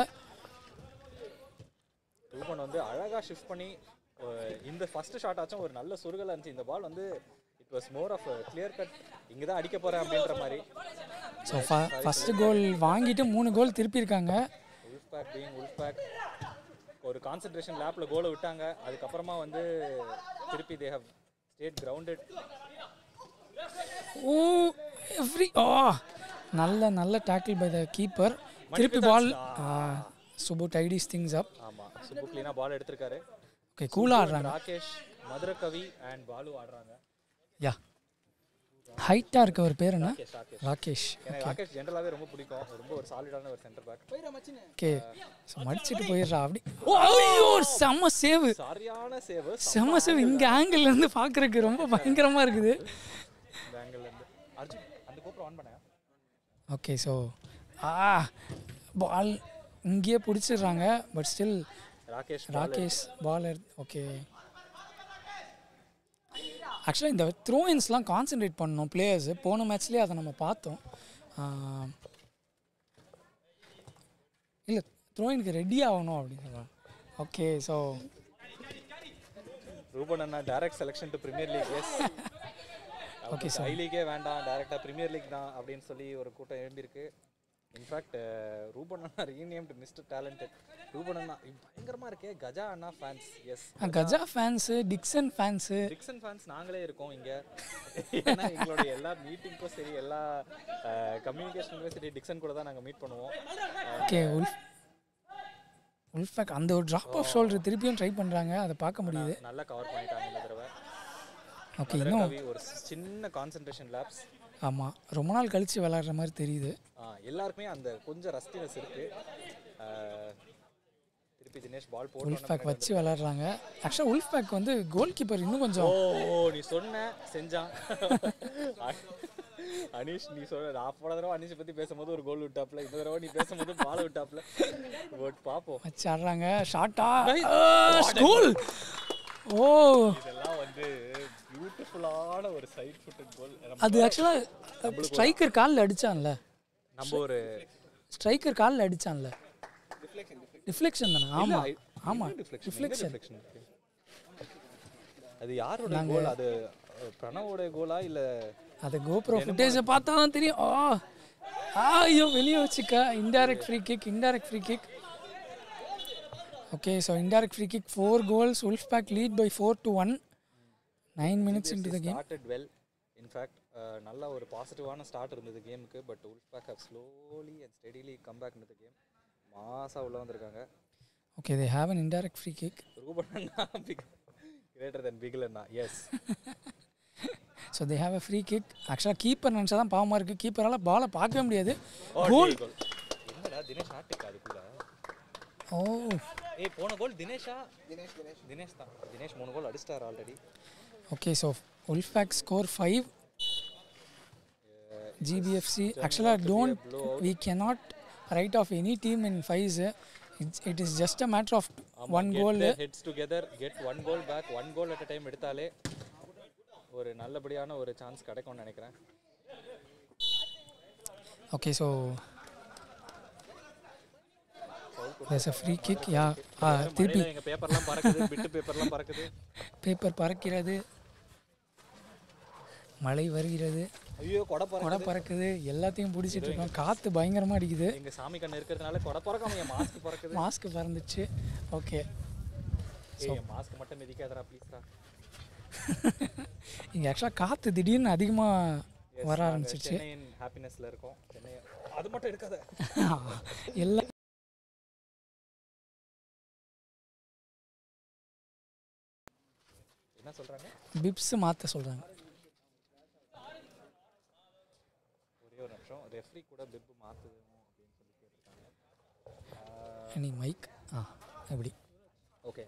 S6: ரூபன் வந்து அழகா ஷிஃப்ட் பண்ணி இந்த ஃபர்ஸ்ட் ஷாட் ஆச்சும் ஒரு நல்ல சுருகலா இருந்துச்சு. இந்த பால் வந்து it was more of clear cut, இங்கே தான் அடிக்க போகிறேன் அப்படின்ற மாதிரி.
S2: ஸோ ஃபஸ்ட்டு கோல் வாங்கிட்டு 3 கோல் திருப்பியிருக்காங்க.
S6: உல்ஃப் பேக் ஒரு கான்சன்ட்ரேஷன் லேப்பில் கோலை விட்டாங்க. அதுக்கப்புறமா வந்து திருப்பி தே ஹவ் ஸ்டேட் கிரவுண்டட்.
S2: நல்ல டேக்கிள் பை த கீப்பர். திருப்பி பால். சுபு டைடிஸ் திங்ஸ் அப்.
S6: ஆமாம், சுபு க்ளீனாக பால் எடுத்திருக்காரு.
S2: ஓகே, கூலாக ஆடுறாங்க.
S6: ராகேஷ், மதுரகவி அண்ட் பாலு ஆடுறாங்க.
S2: யா, ஹைட்டாக இருக்க ஒரு பேர் என்ன?
S6: ராகேஷ்
S2: ராகேஷ்.
S6: எனக்கு ராகேஷ் ஜென்ரலாகவே ரொம்ப பிடிக்கும். ரொம்ப ஒரு சாலிடான ஒரு சென்டர் பேக்.
S2: ஓகே, ஸோ மடிச்சிட்டு போயிடுறா அப்படி. ஐயோ செம்ம சேவு,
S6: சரியான சேவு,
S2: செம்ம சேவு. இங்கே ஆங்கிள்லேருந்து பார்க்குறதுக்கு ரொம்ப பயங்கரமாக இருக்குது.
S6: பேங்கிள்லேருந்து அர்ஜுன் அந்த கோப்பரை ஆன் பண்ண.
S2: ஓகே, ஸோ பால் இங்கேயே பிடிச்சிடுறாங்க. But still Rakesh ball okay. ஆக்சுவலாக இந்த த்ரோயின்ஸ்லாம் கான்சென்ட்ரேட் பண்ணணும் பிளேயர்ஸு. போன மேட்ச்லேயே அதை நம்ம பார்த்தோம். இல்லை, த்ரோயினுக்கு ரெடி ஆகணும் அப்படின்னு சொல்லுவாங்க. ஓகே, ஸோ
S6: ரூபன் அண்ணா direct selection to premier league. Yes, okay sir. I லீகே வேண்டாம், டைரெக்டாக பிரீமியர் லீக் தான் அப்படின்னு சொல்லி ஒரு கூட்டம் எழும்பியிருக்கு. இன்ஃபேக்ட் ரூபன் அண்ணா ரீநேம்டு மிஸ்டர் டேலண்டட். ரூபன் அண்ணா பயங்கரமாக இருக்கே. கஜா அண்ணா fans. Yes,
S2: Gaja fans, Dixon fans.
S6: Dixon fans நாங்களே இருக்கோம் இங்கே. ஏன்னா எங்களுடைய எல்லா மீட்டிங்க்கும் சரி, எல்லா கம்யூனிகேஷனுக்கும் சரி, டிக்சன் கூட தான் நாங்கள் மீட் பண்ணுவோம்.
S2: ஓகே, உல்ஃபேக் அந்த ஒரு ட்ராப் ஆஃப் ஷோல்டர் திருப்பியும் ட்ரை பண்ணுறாங்க, அதை பார்க்க முடியுது.
S6: நல்லா கவர் பண்ணிட்டாங்க இந்த தடவை.
S2: ஓகே, இன்னும்
S6: ஒரு சின்ன கான்சென்ட்ரேஷன் லேப்ஸ்.
S2: ஆமாம், ரொம்ப நாள் கழித்து விளாட்ற மாதிரி தெரியுது.
S6: எல்லாருக்குமே அந்த கொஞ்சம் ரஸ்டினஸ் இருக்குது. திருப்பி தினேஷ் பால் போட்டு
S2: உல்ஃபேக் வச்சு விளாட்றாங்க. ஆக்சுவலாக உல்ஃபேக் வந்து கோல் கீப்பர் இன்னும் கொஞ்சம்
S6: நீ சொன்ன செஞ்சான். அனீஷ் நீ சொன்ன நான் போன தடவை அனீஷை பற்றி பேசும்போது ஒரு கோல் விட்டாப்ல, இந்த தடவை நீ பேசும்போது பால் விட்டாப்ல. பார்ப்போம்.
S2: வச்சு ஆடுறாங்க. ஷார்ட்டா ஸ்கூல். ஓ,
S6: இதெல்லாம் வந்து பியூட்டிஃபுல்லான ஒரு சைட் ஃபுட்டட் கோல்.
S2: அது ஆக்சுவலாக ஸ்ட்ரைக்கர் காலில் அடித்தான்ல,
S6: நம்ம ஒரு
S2: ஸ்ட்ரைக்கர் காலில் அடித்தான்ல, டிஃப்ளெக்ஷன் தானே? ஆமாம் ஆமாம், டிஃப்ளெக்ஷன்.
S6: அது யாரோட கோல்? அது பிரணவோட கோலா இல்லை?
S2: அது கோப்ரோ ஃபுட்டேஜை பார்த்தா தான் தெரியும். ஐயோ வெளியே வச்சுக்க. Indirect free kick. Okay, so indirect free kick, 4 goals. Wolfpack lead by 4-1. 9 minutes into the game.
S6: Started well. In fact, நல்ல ஒரு பாசிட்டிவான ஸ்டார்ட் இருந்தது கேமுக்கு. But Wolfpack have slowly and steadily come back into the game. மாசா உள்ள வந்திருக்காங்க.
S2: Okay, they have an indirect free kick.
S6: Ruben அண்ணா greater than Bigel அண்ணா. Yes.
S2: So they have a free kick. Actually keeper நினைச்சா தான் பாவமா இருக்கு. கீப்பரால பாலை பார்க்கவே முடியாது.
S6: கோல். என்னடா தினேஷ் ஆட்டிக்கா அதுக்குள்ள.
S2: ஓ,
S6: போன கோல் தினேஷா? தினேஷ் தான். தினேஷ் 3 கோல் அடிச்சிட்டார் already.
S2: Okay, so Wolfpack score 5. GBFC. Actually, we cannot write off any team in 5s. It is just a matter of one goal.
S6: Heads together, get one goal back, one goal at a time எடுத்தாலே ஒரு நல்லபடியான ஒரு chance கிடைக்கும்னு நினைக்கிறேன்.
S2: Okay, so there's a free kick. Yeah, திருப்பி
S6: எங்க பேப்பர்லாம் பறக்குது, bit பேப்பர்லாம் பறக்குது.
S2: பேப்பர் பறக்கிறது, மழை வருகிறது,
S6: ஐயோ கொடை
S2: பறக்குது, எல்லாத்தையும் பிடிச்சிட்டு இருக்கோம். காற்று பயங்கரமாக அடிக்குது.
S6: எங்கள் சாமி கண்ணு இருக்கிறதுனால கொடை பறக்காம என் மாஸ்க் பறக்குது.
S2: மாஸ்க் பறந்துச்சு. ஓகே,
S6: ஸோ மாஸ்க் மட்டும் மிதிக்காதரா ப்ளீஸ்ரா.
S2: இங்கே ஆக்சுவலாக காற்று திடீர்னு அதிகமாக வர ஆரம்பிச்சிருச்சு.
S6: சென்னையின் ஹாப்பினஸில் இருக்கும். சென்னை அது மட்டும் இருக்காத
S2: எல்லாம்
S6: என்ன சொல்கிறாங்க?
S2: பிப்ஸ் மாற்ற சொல்கிறாங்க.
S6: ஒரே ஒரு நிமிஷம், ரெஃப்ரி கூட பிப் மாற்றுதுமோ அப்படின்னு சொல்லி கேட்டிருக்காங்க.
S2: நீ மைக் எப்படி?
S6: Okay,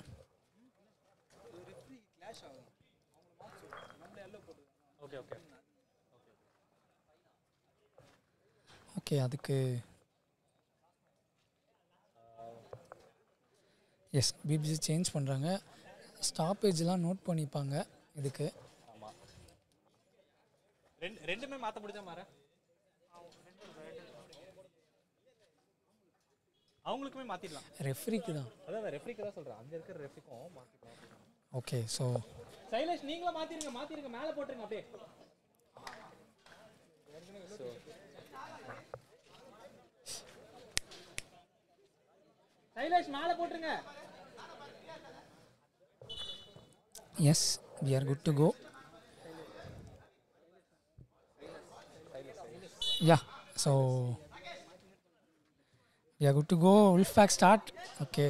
S6: okay okay
S2: okay. அதுக்கு எஸ் பிபிசி சேஞ்ச் பண்ணுறாங்க. ஸ்டாப்பேஜ்லாம் நோட் பண்ணிப்பாங்க இதுக்கு.
S6: ஆமாம், ரெண்டுமே மாற்ற முடிஞ்சா மாற அவங்களுக்குமே மாற்றிடலாம்.
S2: ரெஃப்ரிக்கு தான்.
S6: அதான் ரெஃப்ரிக்கு தான் சொல்கிறேன். அங்கே இருக்கிற ரெஃப்ரிக்கும் மாற்றிக்கலாம்.
S2: ஓகே, ஸோ
S6: சைலேஷ் நீங்களும் மாற்றிருங்க, மேலே போட்டுருங்க அப்படியே. சைலேஷ் மேலே போட்டுருங்க.
S2: yes, we are good to go. Yeah, so we are good to go. Wolfpack start. Okay,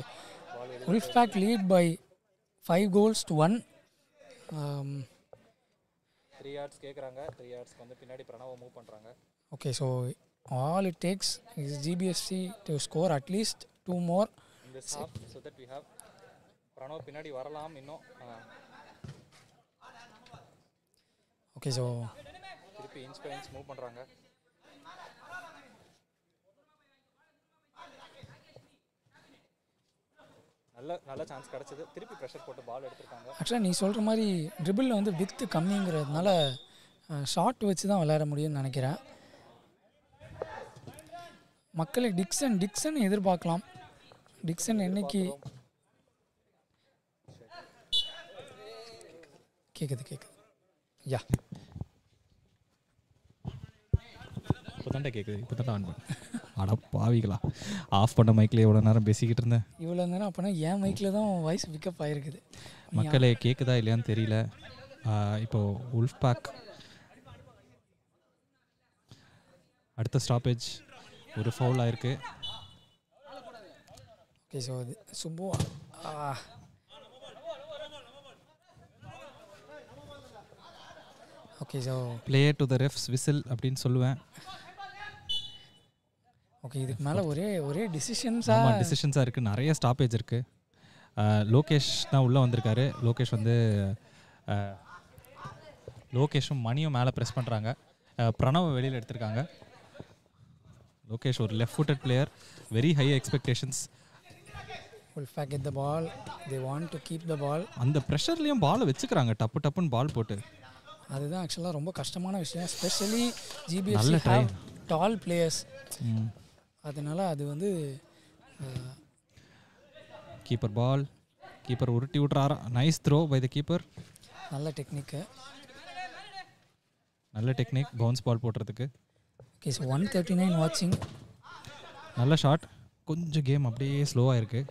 S2: Wolfpack lead by 5 goals to 1.
S6: 3 yards கேட்குறாங்க. 3 yardsக்கு வந்து பின்னாடி பிரணவை மூவ் பண்ணுறாங்க.
S2: Okay, so all it takes is GBFC to score at least 2 more
S6: in this half so that we have Pranav பின்னாடி வரலாம் இன்னும்.
S2: Okay, so
S6: திருப்பி இன்ச் பை இன்ச் மூவ் பண்ணுறாங்க. நல்ல சான்ஸ் கிடச்சிது. திருப்பி ப்ரெஷர் போட்டு பால் எடுத்திருக்காங்க.
S2: ஆக்சுவலாக நீ சொல்கிற மாதிரி ட்ரிபிளில் வந்து வித்து கம்மிங்கிறதுனால ஷார்ட் வச்சு தான் விளையாட முடியும்னு நினைக்கிறேன். மக்களை டிக்சன் எதிர்பார்க்கலாம். டிக்சன் என்னைக்கு கேட்குது யா
S7: இப்போ தாண்டா கேட்குது. இப்போ தாண்டா ஆன் பண்ண. அட பாவிகளா, ஆஃப் பண்ண மைக்கில் எவ்வளோ நேரம் பேசிக்கிட்டு இருந்தேன்.
S2: இவ்வளோ நேரம் அப்போனா என் மைக்கில் தான் வாய்ஸ் பிக்கப் ஆகிருக்குது.
S7: மக்களே கேட்குதா இல்லையான்னு தெரியல. இப்போது உல்ஃப் பேக் அடுத்த ஸ்டாப்பேஜ் ஒரு ஃபவுல் ஆயிருக்கு.
S2: ஓகே, ஸோ அது Subbu okay, so
S7: play to the ref's whistle அப்படின்னு சொல்லுவேன்.
S2: ஓகே, இதுக்கு மேலே ஒரே டிசிஷன்ஸாக
S7: இருக்குது. நிறைய ஸ்டாப்பேஜ் இருக்குது. லோகேஷ் தான் உள்ளே வந்திருக்காரு. லோகேஷும் மணியும் மேலே ப்ரெஸ் பண்ணுறாங்க. பிரணவை வெளியில் எடுத்திருக்காங்க. லோகேஷ் ஒரு left footed player, very high expectations.
S2: Wolfpack get the ball, they want to keep the ball.
S7: அந்த ப்ரெஷர்லேயும் பாலை வச்சுக்கிறாங்க, டப்புன்னு பால் போட்டு.
S2: அதுதான் ஆக்சுவலாக ரொம்ப கஷ்டமான விஷயம். Especially GBFC have tall players. அதனால் அது வந்து
S7: கீப்பர் உருட்டி விட்றாரா. Nice throw by the keeper.
S2: நல்ல
S7: டெக்னிக் பவுன்ஸ் பால் போடுறதுக்கு.
S2: ஓகே, ஸோ 139 வாட்சிங்.
S7: நல்ல ஷாட். கொஞ்சம் கேம் அப்படியே ஸ்லோவாக இருக்குது.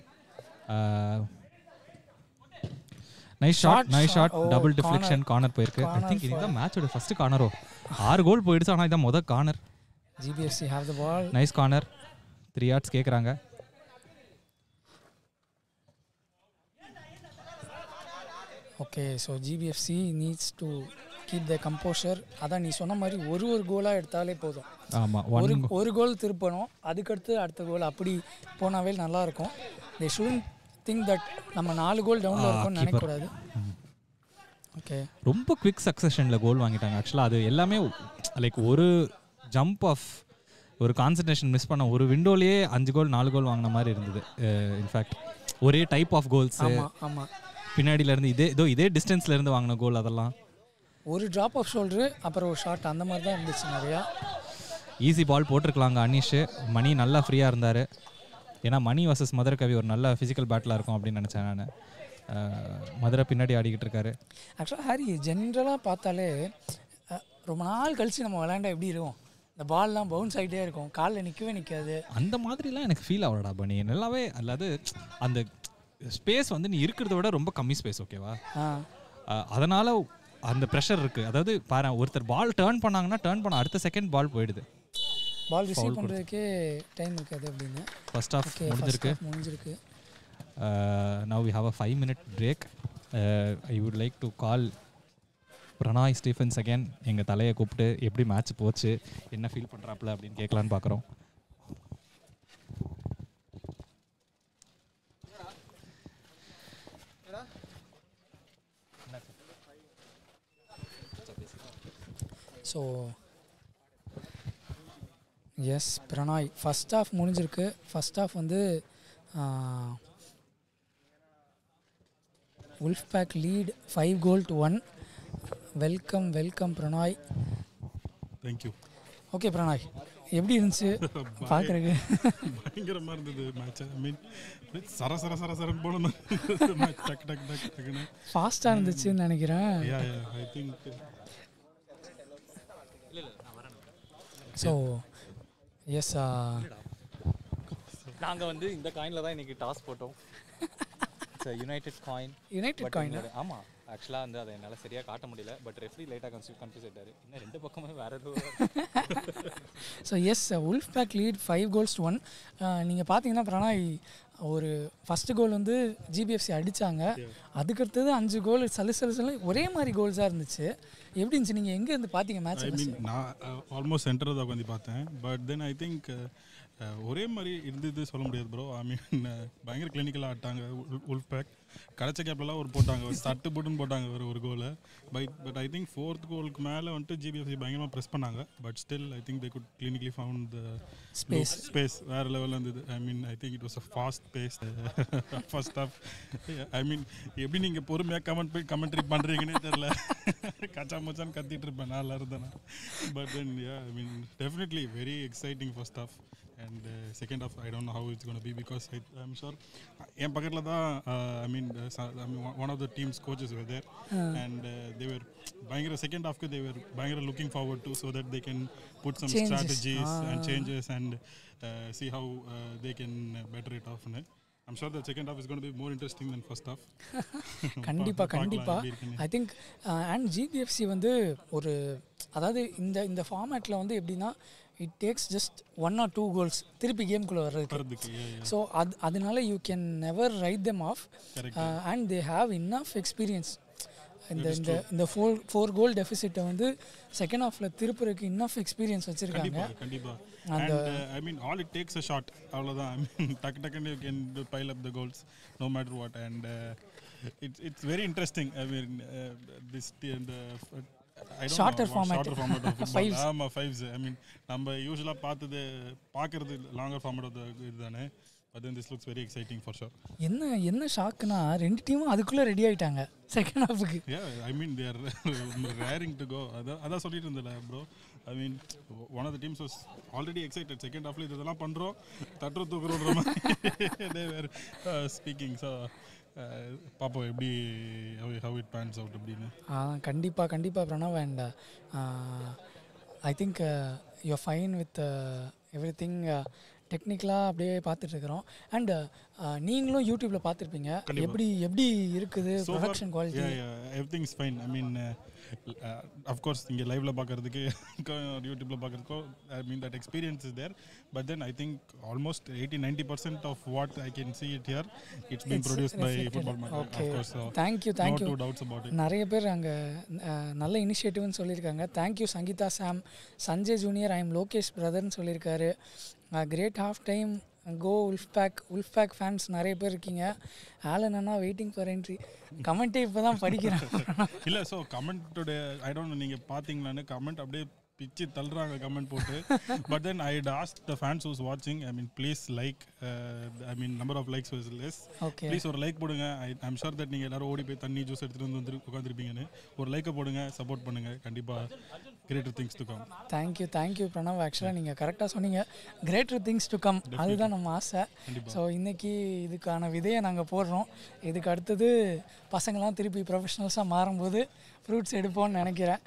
S7: Nice shot double deflection corner போயிருக்கு. ஐ திங்க் இதுதான் மேட்சோட ஃபர்ஸ்ட் கார்னரோ. 6 கோல் போயிடுச்சு, ஆனால் இதான் மொதல் corner.
S2: GBFC have the ball.
S7: Nice corner. 3 yards கேட்குறாங்க.
S2: Okay, so GBFC needs to keep the composure. அதான் நீ சொன்ன மாதிரி ஒரு கோலாக எடுத்தாலே போதும்.
S7: ஆமாம்,
S2: ஒரு கோல் திருப்பணும், அதுக்கடுத்து அடுத்த கோல், அப்படி போனாவே நல்லாயிருக்கும். they shouldn't think that நம்ம 4 கோல் டவுனில் இருக்கோம்னு நினைக்கக்கூடாது. ஓகே,
S7: ரொம்ப குவிக் சக்ஸஷனில் கோல் வாங்கிட்டாங்க. ஆக்சுவலாக அது எல்லாமே லைக் ஒரு ஜம்ப் ஆஃப் ஒரு கான்சன்ட்ரேஷன் மிஸ் பண்ண ஒரு விண்டோலேயே 5 கோல் 4 கோல் வாங்கின மாதிரி இருந்தது. இன்ஃபேக்ட் ஒரே டைப் ஆஃப் கோல்ஸ்.
S2: ஆமாம்,
S7: பின்னாடியிலேருந்து இதே டிஸ்டன்ஸ்லேருந்து வாங்கின கோல். அதெல்லாம்
S2: ஒரு ட்ராப் ஆஃப் ஷோல்டரு, அப்புறம் ஒரு ஷாட், அந்த மாதிரி தான் இருந்துச்சு. நிறையா
S7: ஈஸி பால் போட்டிருக்கலாங்க அனீஷ். மணி நல்லா ஃப்ரீயாக இருந்தார். ஏன்னா மணி வர்சஸ் மதுரை கவி ஒரு நல்ல ஃபிசிக்கல் பேட்டிலாக இருக்கும் அப்படின்னு நினச்சேன் நான். மதுரை பின்னாடி ஆடிக்கிட்டு இருக்காரு.
S2: ஆக்சுவலாக ஹாரி ஜென்ரலாக பார்த்தாலே ரொம்ப நாள் கழித்து நம்ம விளையாண்டா எப்படி இருக்கும், இந்த பால்லாம் பவுன்ஸ் ஆகிட்டே இருக்கும், காலில் நிற்காது.
S7: அந்த மாதிரிலாம் எனக்கு ஃபீல் ஆகலடா பண்ணி. நல்லாவே அல்லாது அந்த ஸ்பேஸ் வந்து நீ இருக்கிறத விட ரொம்ப கம்மி ஸ்பேஸ். ஓகேவா? அதனால் அந்த ப்ரெஷர் இருக்குது. அதாவது பாரு, ஒருத்தர் பால் டேர்ன் பண்ணாங்கன்னா அடுத்த செகண்ட் பால் போயிடுது.
S2: பால் ரிசீவ் பண்ணுறதுக்கே டைம் இருக்காது அப்படின்னு.
S7: ஃபர்ஸ்ட் ஹாஃப் முடிஞ்சிருக்கு. Now we have a 5-minute break. I would like to call Pranay Stephens again. எங்கள் தலையை கூப்பிட்டு எப்படி மேட்ச் போச்சு, என்ன ஃபீல் பண்ணுறாப்புல அப்படின்னு கேட்கலான்னு பார்க்குறோம்.
S2: So yes Pranay, first half முடிஞ்சிருக்கு. ஃபஸ்ட் ஹாஃப் வந்து Wolfpack lead 5-1. Welcome Pranay.
S5: Thank you.
S2: Okay Pranay, எப்படி இருந்துச்சு பார்க்குறதுக்கு?
S5: பயங்கரமாக இருந்தது மேட்ச். ஐ மீன் சரன்னு போகணும். டக்குன்னு
S2: ஃபாஸ்ட்டாக இருந்துச்சுன்னு நினைக்கிறேன்.
S5: I think.
S2: ஸோ எஸ்,
S6: நாங்கள் வந்து இந்த காயினில் தான் இன்றைக்கி டாஸ் போட்டோம். United coin. ஆமாம், ஆக்சுவலாக வந்து அதை என்னால் சரியாக காட்ட முடியல. பட் ரெஃப்ரி லைட்டாக கன்ஃபியூஸ் ஆகிட்டாரு. இன்னும் 2 பக்கமே வேறு எதுவும்.
S2: So yes, Wolfpack lead 5-1. நீங்கள் பார்த்தீங்கன்னா பிரணாய், ஒரு ஃபஸ்ட்டு கோல் வந்து GBFC அடித்தாங்க. அதுக்கடுத்தது 5 கோல் சலு ஒரே மாதிரி கோல்ஸாக இருந்துச்சு. எப்படி இருந்துச்சு? நீங்கள் எங்கே இருந்து பார்த்தீங்க மேட்ச்?
S5: ஐ மீன் நான் ஆல்மோஸ்ட் சென்டர் தான் உட்காந்து பார்த்தேன். பட் தென் ஐ திங்க் ஒரே மாதிரி இருந்தது சொல்ல முடியாது ப்ரோ. ஐ மீன் பயங்கர கிளினிக்கலாக ஆட்டாங்க உல்ஃப் பேக். கடைச்ச கேப்லலாம் ஒரு போட்டாங்க, ஒரு சட்டு போட்டுன்னு போட்டாங்க ஒரு கோலை. பட் ஐ திங்க் 4th கோலுக்கு மேலே வந்துட்டு ஜிபிஎஃப்சி பயங்கரமாக ப்ரெஸ் பண்ணாங்க. But still I think they good clinically found the space வேறு லெவலில் இருந்தது. I mean I think it was a fast pace first half. I mean எப்படி நீங்கள் பொறுமையாக கமெண்ட்ரி பண்ணுறீங்கன்னே தெரில. கச்சா மச்சான்னு கத்திட்டு இருப்பேன் நல்லா இருந்தேன். But then I mean definitely very exciting first half. And second half, I don't know how it's going to be because I'm sure என் பக்கத்தில் தான் I mean one of the team's coaches were there and they were பயங்கர second half they were பயங்கர looking forward to so that they can put some strategies and changes and see how they can better it off. I'm sure the second half is going to be more interesting than first half.
S2: கண்டிப்பாக I think and GBFC வந்து ஒரு அதாவது இந்த ஃபார்மேட்டில் வந்து எப்படின்னா it takes just 1 or 2 goals திருப்பி கேம்குள்ளே வர்றதுக்கு. ஸோ அதனால you can never write them off and they have enough experience. இந்த 4 goal டெஃபிசிட்டை வந்து செகண்ட் ஹாஃபில் திருப்புறதுக்கு இனஃப் எக்ஸ்பீரியன்ஸ் வச்சுருக்காங்க.
S5: And I mean all it takes a shot avladhaan. I mean டக்குன்னு you can pile up the goals no matter what and it's very interesting. I mean this I don't
S2: shorter
S5: know
S2: format
S5: of football. ஆமா 5s. I mean நம்ம யூசுவலா பார்க்கிறது longer format of the இதுதானே. But then this looks very exciting for sure.
S2: என்ன ஷாக்குனா ரெண்டு டீமும் அதுக்குள்ளே ready ஆகிட்டாங்க second ஹாஃபுக்கு.
S5: I mean they are raring to go. அதான் சொல்லிட்டு இருந்தல bro. I mean one of the teams was already excited. Second halfல இதெல்லாம் பண்றோம் தட்டுற தூக்குறோன்ற மாதிரி they were speaking. So பாப்போம் எப்படி how it pans out அப்படின்னு.
S2: கண்டிப்பாக Pranav. And I think you are fine with everything. டெக்னிக்கலாக அப்படியே பார்த்துட்ருக்குறோம். அண்ட் நீங்களும் யூடியூப்பில் பார்த்துருப்பீங்க, எப்படி இருக்குது production quality?
S5: Everything is fine. I mean of course இங்கே லைவில் பார்க்குறதுக்கு யூடியூப்பில் பார்க்குறதுக்கோ I mean that experience is there. But then I think almost 80-90% of what I can see it here it's been produced by Football Manager. Of course, so
S2: thank you
S5: no two doubts about it.
S2: நிறைய பேர் அங்கே நல்ல இனிஷியேட்டிவ்னு சொல்லியிருக்காங்க. Thank you Sangeetha Sam, Sanjay junior, I am Lokesh பிரதர்னு சொல்லியிருக்காரு. Great half time, go Wolfpack fans நிறைய பேர் இருக்கீங்க. ஆலன் அண்ணா வெயிட்டிங் ஃபார் என்ட்ரி. கமெண்ட்டே இப்போ தான் படிக்கிறேன்.
S5: இல்லை ஸோ கமெண்ட்டோட ஐ டோன்ட் நோ நீங்கள் பார்த்தீங்களான்னு கமெண்ட் அப்படியே பிச்சு தள்ளுறாங்க கமெண்ட் போட்டு. But then I ask the fans who's வாட்சிங், I mean please like, I mean number of likes was less. Please ஒரு லைக் போடுங்க. ஐம் ஷூர் தட் நீங்கள் எல்லாரும் ஓடி போய் தண்ணி ஜூஸ் எடுத்துகிட்டு வந்து உட்காந்துருப்பீங்கன்னு. ஒரு லைக்கை போடுங்க, சப்போர்ட் பண்ணுங்கள். கண்டிப்பாக greater things to come.
S2: Thank you Pranav. ஆக்சுவலாக நீங்கள் கரெக்டாக சொன்னீங்க, கிரேட்டர் திங்ஸ் டு கம். அதுதான் நம்ம ஆசை. ஸோ இன்றைக்கி இதுக்கான விதையை நாங்கள் போடுறோம். இதுக்கு அடுத்தது பசங்களாம் திருப்பி ப்ரொஃபஷனல்ஸாக மாறும்போது ஃப்ரூட்ஸ் எடுப்போம்னு நினைக்கிறேன்.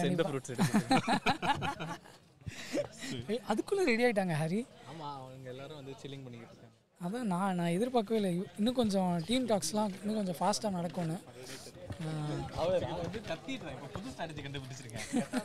S2: அதுக்குள்ளே ரெடி ஆகிட்டாங்க ஹரி.
S6: ஆமாம், அவங்க எல்லாரும் வந்து சில்லிங் பண்ணிக்கிட்டு இருக்காங்க.
S2: அதான் நான் எதிர்பார்க்கவே இல்லை. இன்னும் கொஞ்சம் டீம் டாக்ஸ்லாம் இன்னும் கொஞ்சம் ஃபாஸ்ட்டாக நடக்கும்னு.
S6: நான் வந்து கத்திடுறேன். இப்போ புது ஸ்ட்ராட்டஜி கண்டுபிடிச்சிருக்கேன்.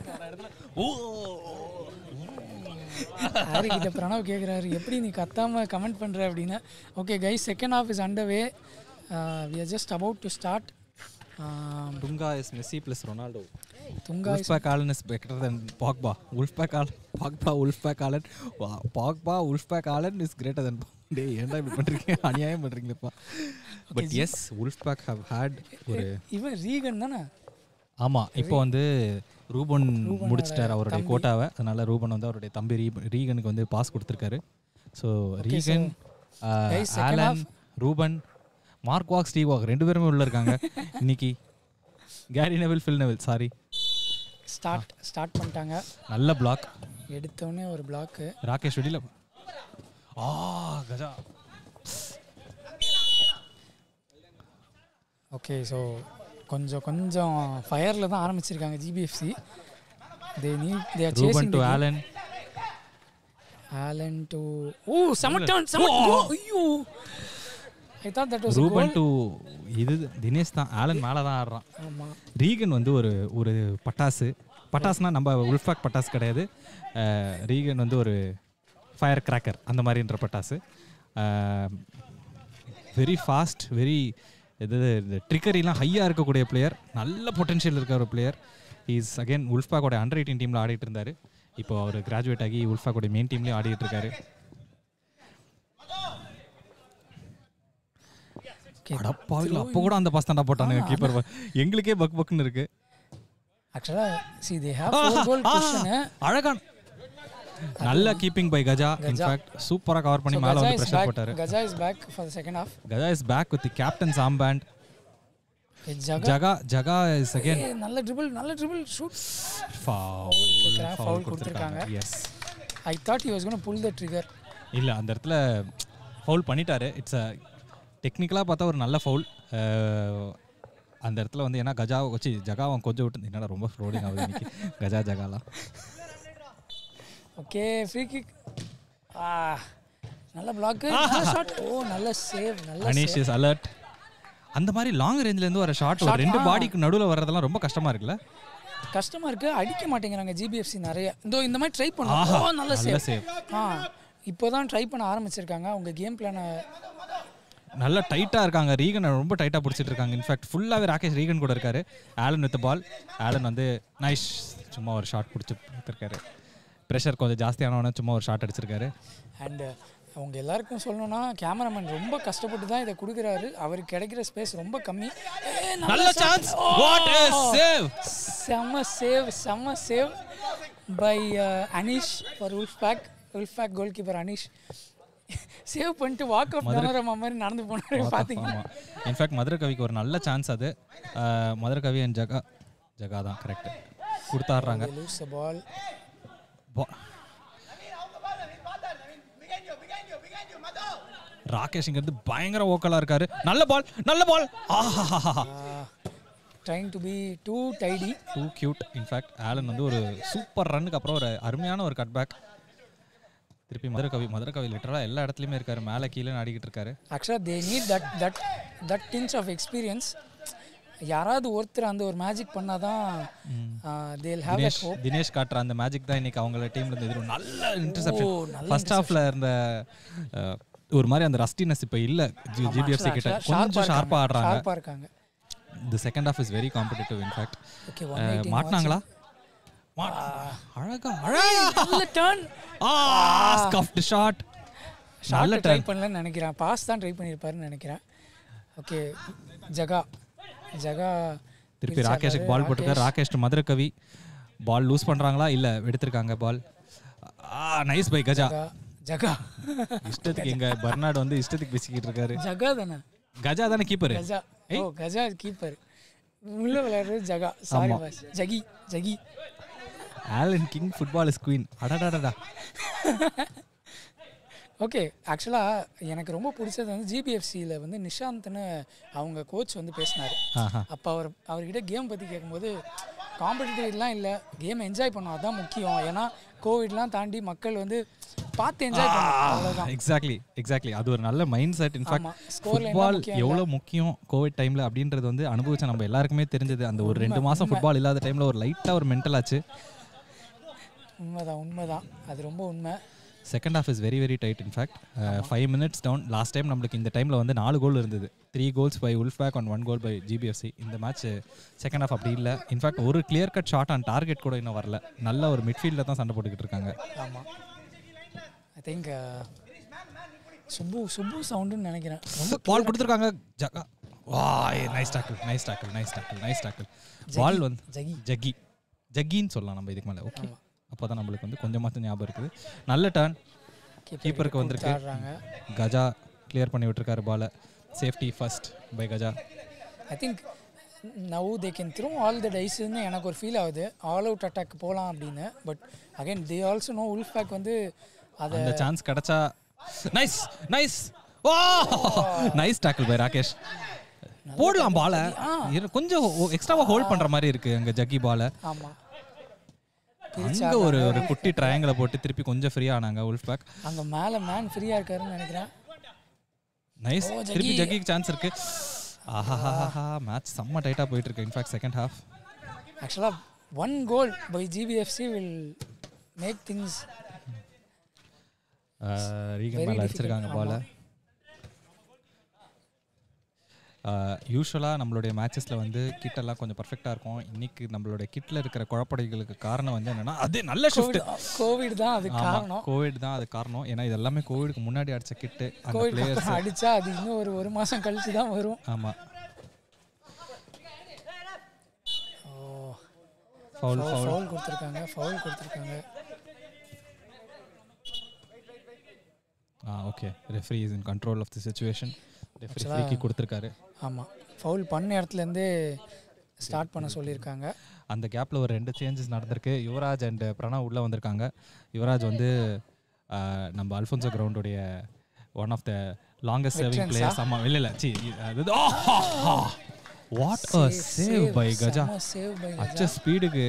S2: ஹரி கிட்ட பிரணவ் கேட்குறாரு, எப்படி நீ கத்தாமல் கமெண்ட் பண்ணுற அப்படின்னு. Okay guys, second half is under way. We are just about to start.
S1: Dunga is Messi plus Ronaldo.
S7: Wolfpack Allen is better than Pogba. Wolfpack Allen is greater than டே ஏன்டா இப்படி பண்ணுறீங்க, அநியாயம் பண்ணுறீங்களப்பா. But yes, Wolfpack have had ஒரு
S2: இவன் Reagan தானே.
S7: ஆமாம், இப்போ வந்து ரூபன் முடிச்சிட்டார் அவருடைய கோட்டாவை. அதனால் ரூபன் வந்து அவருடைய தம்பி ரீகனுக்கு வந்து பாஸ் கொடுத்துருக்காரு. So Regan, Allen, Ruben, Mark Waugh, Steve Waugh 2 பேருமே உள்ள இருக்காங்க இன்னைக்கு. Gary Neville, Phil Neville, sorry.
S2: Start பண்ணிட்டாங்க.
S7: நல்ல பிளாக்
S2: எடுத்தோடனே ஒரு பிளாக்கு.
S7: ராகேஷ் வெளியில் கஜா.
S2: ஓகே, ஸோ கொஞ்சம் ஃபயரில் தான் ஆரம்பிச்சிருக்காங்க GBFC.
S7: Ruben to Allen,
S2: Allen to சமட்டான். ஐயோ, I thought that was
S7: Ruben to இது தினேஷ் தான். ஆலன் மேலே தான் ஆடுறான். ரீகன் வந்து ஒரு பட்டாசுனா நம்ம உல்ஃபாக் பட்டாசு கிடையாது. ரீகன் வந்து ஒரு ஃபயர் கிராக்கர் அந்த மாதிரின்ற பட்டாசு. வெரி ஃபாஸ்ட், வெரி இந்த ட்ரிக்கரிலாம் ஹையாக இருக்கக்கூடிய பிளேயர், நல்ல பொட்டென்ஷியல் இருக்க ஒரு பிளேயர். இஸ் அகைன் உல்ஃபாக்கோட அண்டர்-18 டீமில் ஆடிட்டு இருந்தார். இப்போ அவர் கிராஜுவேட் ஆகி உல்ஃபாக்கோட மெயின் டீம்லேயும் ஆடிட்டு இருக்காரு. அடப்பாவில அப்போ கூட அந்த பாஸ் தாண்டா போட்டானுங்க கீப்பர். எங்களுக்கே பக் பக்னு இருக்கு.
S2: ஆக்சுவலா see they have 4 goal position.
S7: அழகான நல்ல கீப்பிங் பை கஜா. இன்ஃபேக்ட் சூப்பரா கவர் பண்ணி மேல வந்து பிரஷர் போட்டாரு.
S2: Gaja is back for the second half.
S7: Gaja is back with the captain's armband. Jaga is again
S2: நல்ல dribble shoot.
S7: Foul
S2: கொடுத்திருக்காங்க.
S7: Yes.
S2: I thought he was going to pull the trigger.
S7: இல்ல அந்த இடத்துல foul பண்ணிட்டாரு. It's டெக்னிக்கலாக பார்த்தா ஒரு நல்ல ஃபவுல். அந்த இடத்துல வந்து ஏன்னா கஜாவை வச்சு ஜகாவை கொஞ்சம் விட்டு என்னடா ரொம்ப ஃப்ரோடிங் ஆகுது இன்னைக்கு ஜகாலாம்.
S2: Okay free kick. நல்ல பிளாக், நல்ல ஷாட். நல்ல சேவ், நல்ல
S7: அனீஷ் இஸ் அலர்ட். அந்த மாதிரி லாங் ரேஞ்சில இருந்து வர ஷாட் ஒரு ரெண்டு பாடிக்கு நடுவுல வரதெல்லாம் ரொம்ப கஷ்டமா இருக்குல்ல.
S2: கஷ்டமா இருக்கு, அடிக்க மாட்டேங்கிறாங்க ஜிபிஎஃப்சி நிறைய. இந்த மாதிரி ட்ரை பண்ணுவோம். நல்ல சேவ். இப்போதான் ட்ரை பண்ண ஆரம்பிச்சிருக்காங்க. அவங்க கேம் பிளானை
S7: நல்லா டைட்டாக இருக்காங்க. ரீகனை ரொம்ப டைட்டாக பிடிச்சிட்டு இருக்காங்க. இன்ஃபேக்ட் ஃபுல்லாகவே ராகேஷ் ரீகன் கூட இருக்காரு. Allen with ball. ஆலன் வந்து நைஸ் சும்மா ஒரு ஷாட் பிடிச்சி கொடுத்துருக்காரு. ப்ரெஷர் கொஞ்சம் ஜாஸ்தியானவன சும்மா ஒரு ஷாட் அடிச்சிருக்காரு.
S2: அண்ட் அவங்க எல்லாருக்கும் சொல்லணும்னா கேமராமேன் ரொம்ப கஷ்டப்பட்டு தான் இதை கொடுக்குறாரு. அவருக்கு கிடைக்கிற ஸ்பேஸ் ரொம்ப கம்மி.
S7: நல்ல சான்ஸ். What a save.
S2: செம்ம save by Aneesh for Wolfpack goal keeper Aneesh. Save பண்ணிட்டு வாக் ஆஃப் டனரமா மாதிரி நடந்து போனாரு பாத்தீங்கன்னா.
S7: இன்ஃபேக்ட் மதுரை கவிக்கு ஒரு நல்ல சான்ஸ் அது. மதுரை கவி அண்ட் ஜகா தான் கரெக்ட் கொடுத்தாடுறாங்க.
S2: Lose the ball.
S7: ராகேஷ் இங்க இருந்து பயங்கர ஓக்கலா இருக்காரு. நல்ல ball.
S2: trying to be too tidy,
S7: too cute. In fact Allen வந்து ஒரு சூப்பர் ரன்னுக்கு அப்புறம் ஒரு அருமையான ஒரு கட் பேக். திருப்பி மதுரை கவி லிட்டரலா எல்லா இடத்துலயுமே இருக்காரு. மேலே கீழே ஆடிக்கிட்டு இருக்காரு.
S2: ஆக்சுவலாக they need that tinge of experience. யாராவது ஒருத்தர் அந்த ஒரு மேஜிக் பண்ணாதான் they'll have that hope.
S7: Dinesh காட்டுற அந்த மேஜிக் தான் இன்னைக்கு அவங்கள டீம்ல இருந்து நல்ல இன்டர்செப்ஷன். ஃபர்ஸ்ட் ஹாஃப்ல இருந்த ஒரு மாதிரி அந்த ரஸ்டினஸ் இப்போ இல்ல ஜிபிஎஃப்சி கிட்ட. கொஞ்சம் ஷார்ப்பா ஆடுறாங்க. The second half is very competitive in fact. மாட்னாங்களா? அழகா
S2: நல்ல டர்ன்.
S7: Scuffed shot.
S2: நல்ல ட்ரை பண்ணலன்னு நினைக்கிறேன். பாஸ் தான் ட்ரை பண்ணியிருப்பாருன்னு நினைக்கிறேன். ஓகே ஜகா
S7: திருப்பி ராகேஷுக்கு பால் போட்டுருக்காரு. ராகேஷ் மதுரை கவி பால் லூஸ் பண்றாங்களா இல்ல எடுத்திருக்காங்க பால். Nice by Gaja. இஷ்டத்துக்கு எங்க பர்னார்ட் வந்து இஷ்டத்துக்கு பேசிக்கிட்டு இருக்காரு. கஜா தானே கீப்பர்.
S2: கஜா கீப்பர். உள்ள விளையாடுறது Jaga. Sorry boss. Jaggi.
S7: Allen king football is queen. அடடடடா.
S2: ஓகே ஆக்சுவலாக எனக்கு ரொம்ப பிடிச்சது வந்து ஜிபிஎஃப்சியில் வந்து நிஷாந்த்னு அவங்க கோச் வந்து பேசினார். அப்போ அவர்கிட்ட கேம் பற்றி கேட்கும்போது காம்படிட்டிவ்லாம் இல்லை, கேம் என்ஜாய் பண்ணோம் அதுதான் முக்கியம். ஏன்னா கோவிட்லாம் தாண்டி மக்கள் வந்து பார்த்து என்ஜாய் பண்ணோம்.
S7: எக்ஸாக்ட்லி அது ஒரு நல்ல மைண்ட் செட். இன்ஃபேக்ட் ஃபுட்பால் எவ்வளோ முக்கியம் கோவிட் டைமில் அப்படின்றது வந்து அனுபவிச்சா நம்ம எல்லாருக்குமே தெரிஞ்சது. அந்த ஒரு 2 மாதம் ஃபுட்பால் இல்லாத டைமில் ஒரு லைட்டாக ஒரு மென்டல் ஆச்சு.
S2: உண்மைதான் அது ரொம்ப உண்மை.
S7: Second half is very very tight. In fact 5 minutes down. Last time நம்மளுக்கு இந்த டைமில் வந்து 4 கோல் இருந்தது. 3 goals by Wolfpack and 1 goal by GBFC. இந்த மேட்ச் செகண்ட் ஹாஃப் அப்படி இல்லை. இன்ஃபேக்ட் ஒரு clear cut shot on target கூட இன்னும் வரல. நல்ல ஒரு மிட்ஃபீல்டில் தான் சண்டை போட்டுக்கிட்டு இருக்காங்க.
S2: ஆமாம் ஐ திங்க் சுப்பு சவுண்டுன்னு நினைக்கிறேன்.
S7: ரொம்ப பால் கொடுத்துருக்காங்க. ஜகா நைஸ் டாக்கிள். பால் வந்து ஜகின்னு சொல்லலாம் நம்ம இதுக்கு மேலே. ஓகே அப்போ தான் நம்மளுக்கு வந்து கொஞ்சமாச்சும் ஞாபகம் இருக்குது. நல்ல டர்ன் கீப்பருக்கு வந்திருக்கு. கஜா கிளியர் பண்ணி விட்டுருக்காரு பாலை. Safety first by Gaja.
S2: I think now they can throw all the டைஸ்ன்னு எனக்கு ஒரு ஃபீல் ஆகுது. ஆல் அவுட் அட்டாக் போகலாம் அப்படின்னு. But again they also know Wolfpack வந்து
S7: அந்த சான்ஸ் கிடைச்சா நைஸ் டாக்கிள் பை ராகேஷ். போடலாம் பாலை. கொஞ்சம் எக்ஸ்ட்ராவா ஹோல்ட் பண்ற மாதிரி இருக்கு அங்க ஜக்கி பாலை.
S2: ஆமாம்
S7: அங்க ஒரு குட்டி ட்ரையாங்கிளை போட்டு திருப்பி கொஞ்சம் ஃப்ரீயா ஆனாங்க உல்ஃபாக்.
S2: அங்க மேல மேன் ஃப்ரீயா இருக்காருன்னு நினைக்கிறேன்.
S7: நைஸ். திருப்பி ஜக்கிக்கு சான்ஸ் இருக்கு. ஆஹா மேட்ச் செம்ம டைட்டா போயிட்டு இருக்கு. இன்ஃபேக்ட் செகண்ட் ஹாஃப்
S2: ஆக்சுவலா 1 goal by GBFC will make things
S7: Regan மேல அடிச்சிருக்காங்க பால். யூஸ்வலாக நம்மளுடைய மேட்சஸில் வந்து கிட்டெல்லாம் கொஞ்சம் பர்ஃபெக்டாக இருக்கும். இன்றைக்கி நம்மளுடைய கிட்டில் இருக்கிற குழப்படைகளுக்கு காரணம் வந்து என்னென்னா அது நல்ல ஷிஃப்ட்.
S2: கோவிட் தான் அது காரணம்.
S7: கோவிட் தான் அது காரணம். ஏன்னா இது எல்லாமே கோவிடுக்கு முன்னாடி அடித்த கிட்டு. அந்த பிளேயர்ஸ்
S2: அடித்தா அது இன்னும் ஒரு மாதம் கழிச்சு தான் வரும்.
S7: ஆமாம்.
S2: ஃபவுல் கொடுத்துருக்காங்க.
S7: Okay, referee is in control of the situation. Referee free kick கொடுத்துருக்காரு.
S2: ஆமாம், ஃபவுல் பண்ண இடத்துலேருந்தே ஸ்டார்ட் பண்ண சொல்லியிருக்காங்க.
S7: அந்த கேப்பில் ஒரு 2 சேஞ்சஸ் நடந்திருக்கு. யுவராஜ் அண்ட் பிரணவ் உள்ளே வந்திருக்காங்க. யுவராஜ் வந்து நம்ம அல்ஃபோன்சோ கிரவுண்டுடைய one of the longest serving players. ஆமாம், இல்லை what a save by Gaja. அச்ச ஸ்பீடுக்கு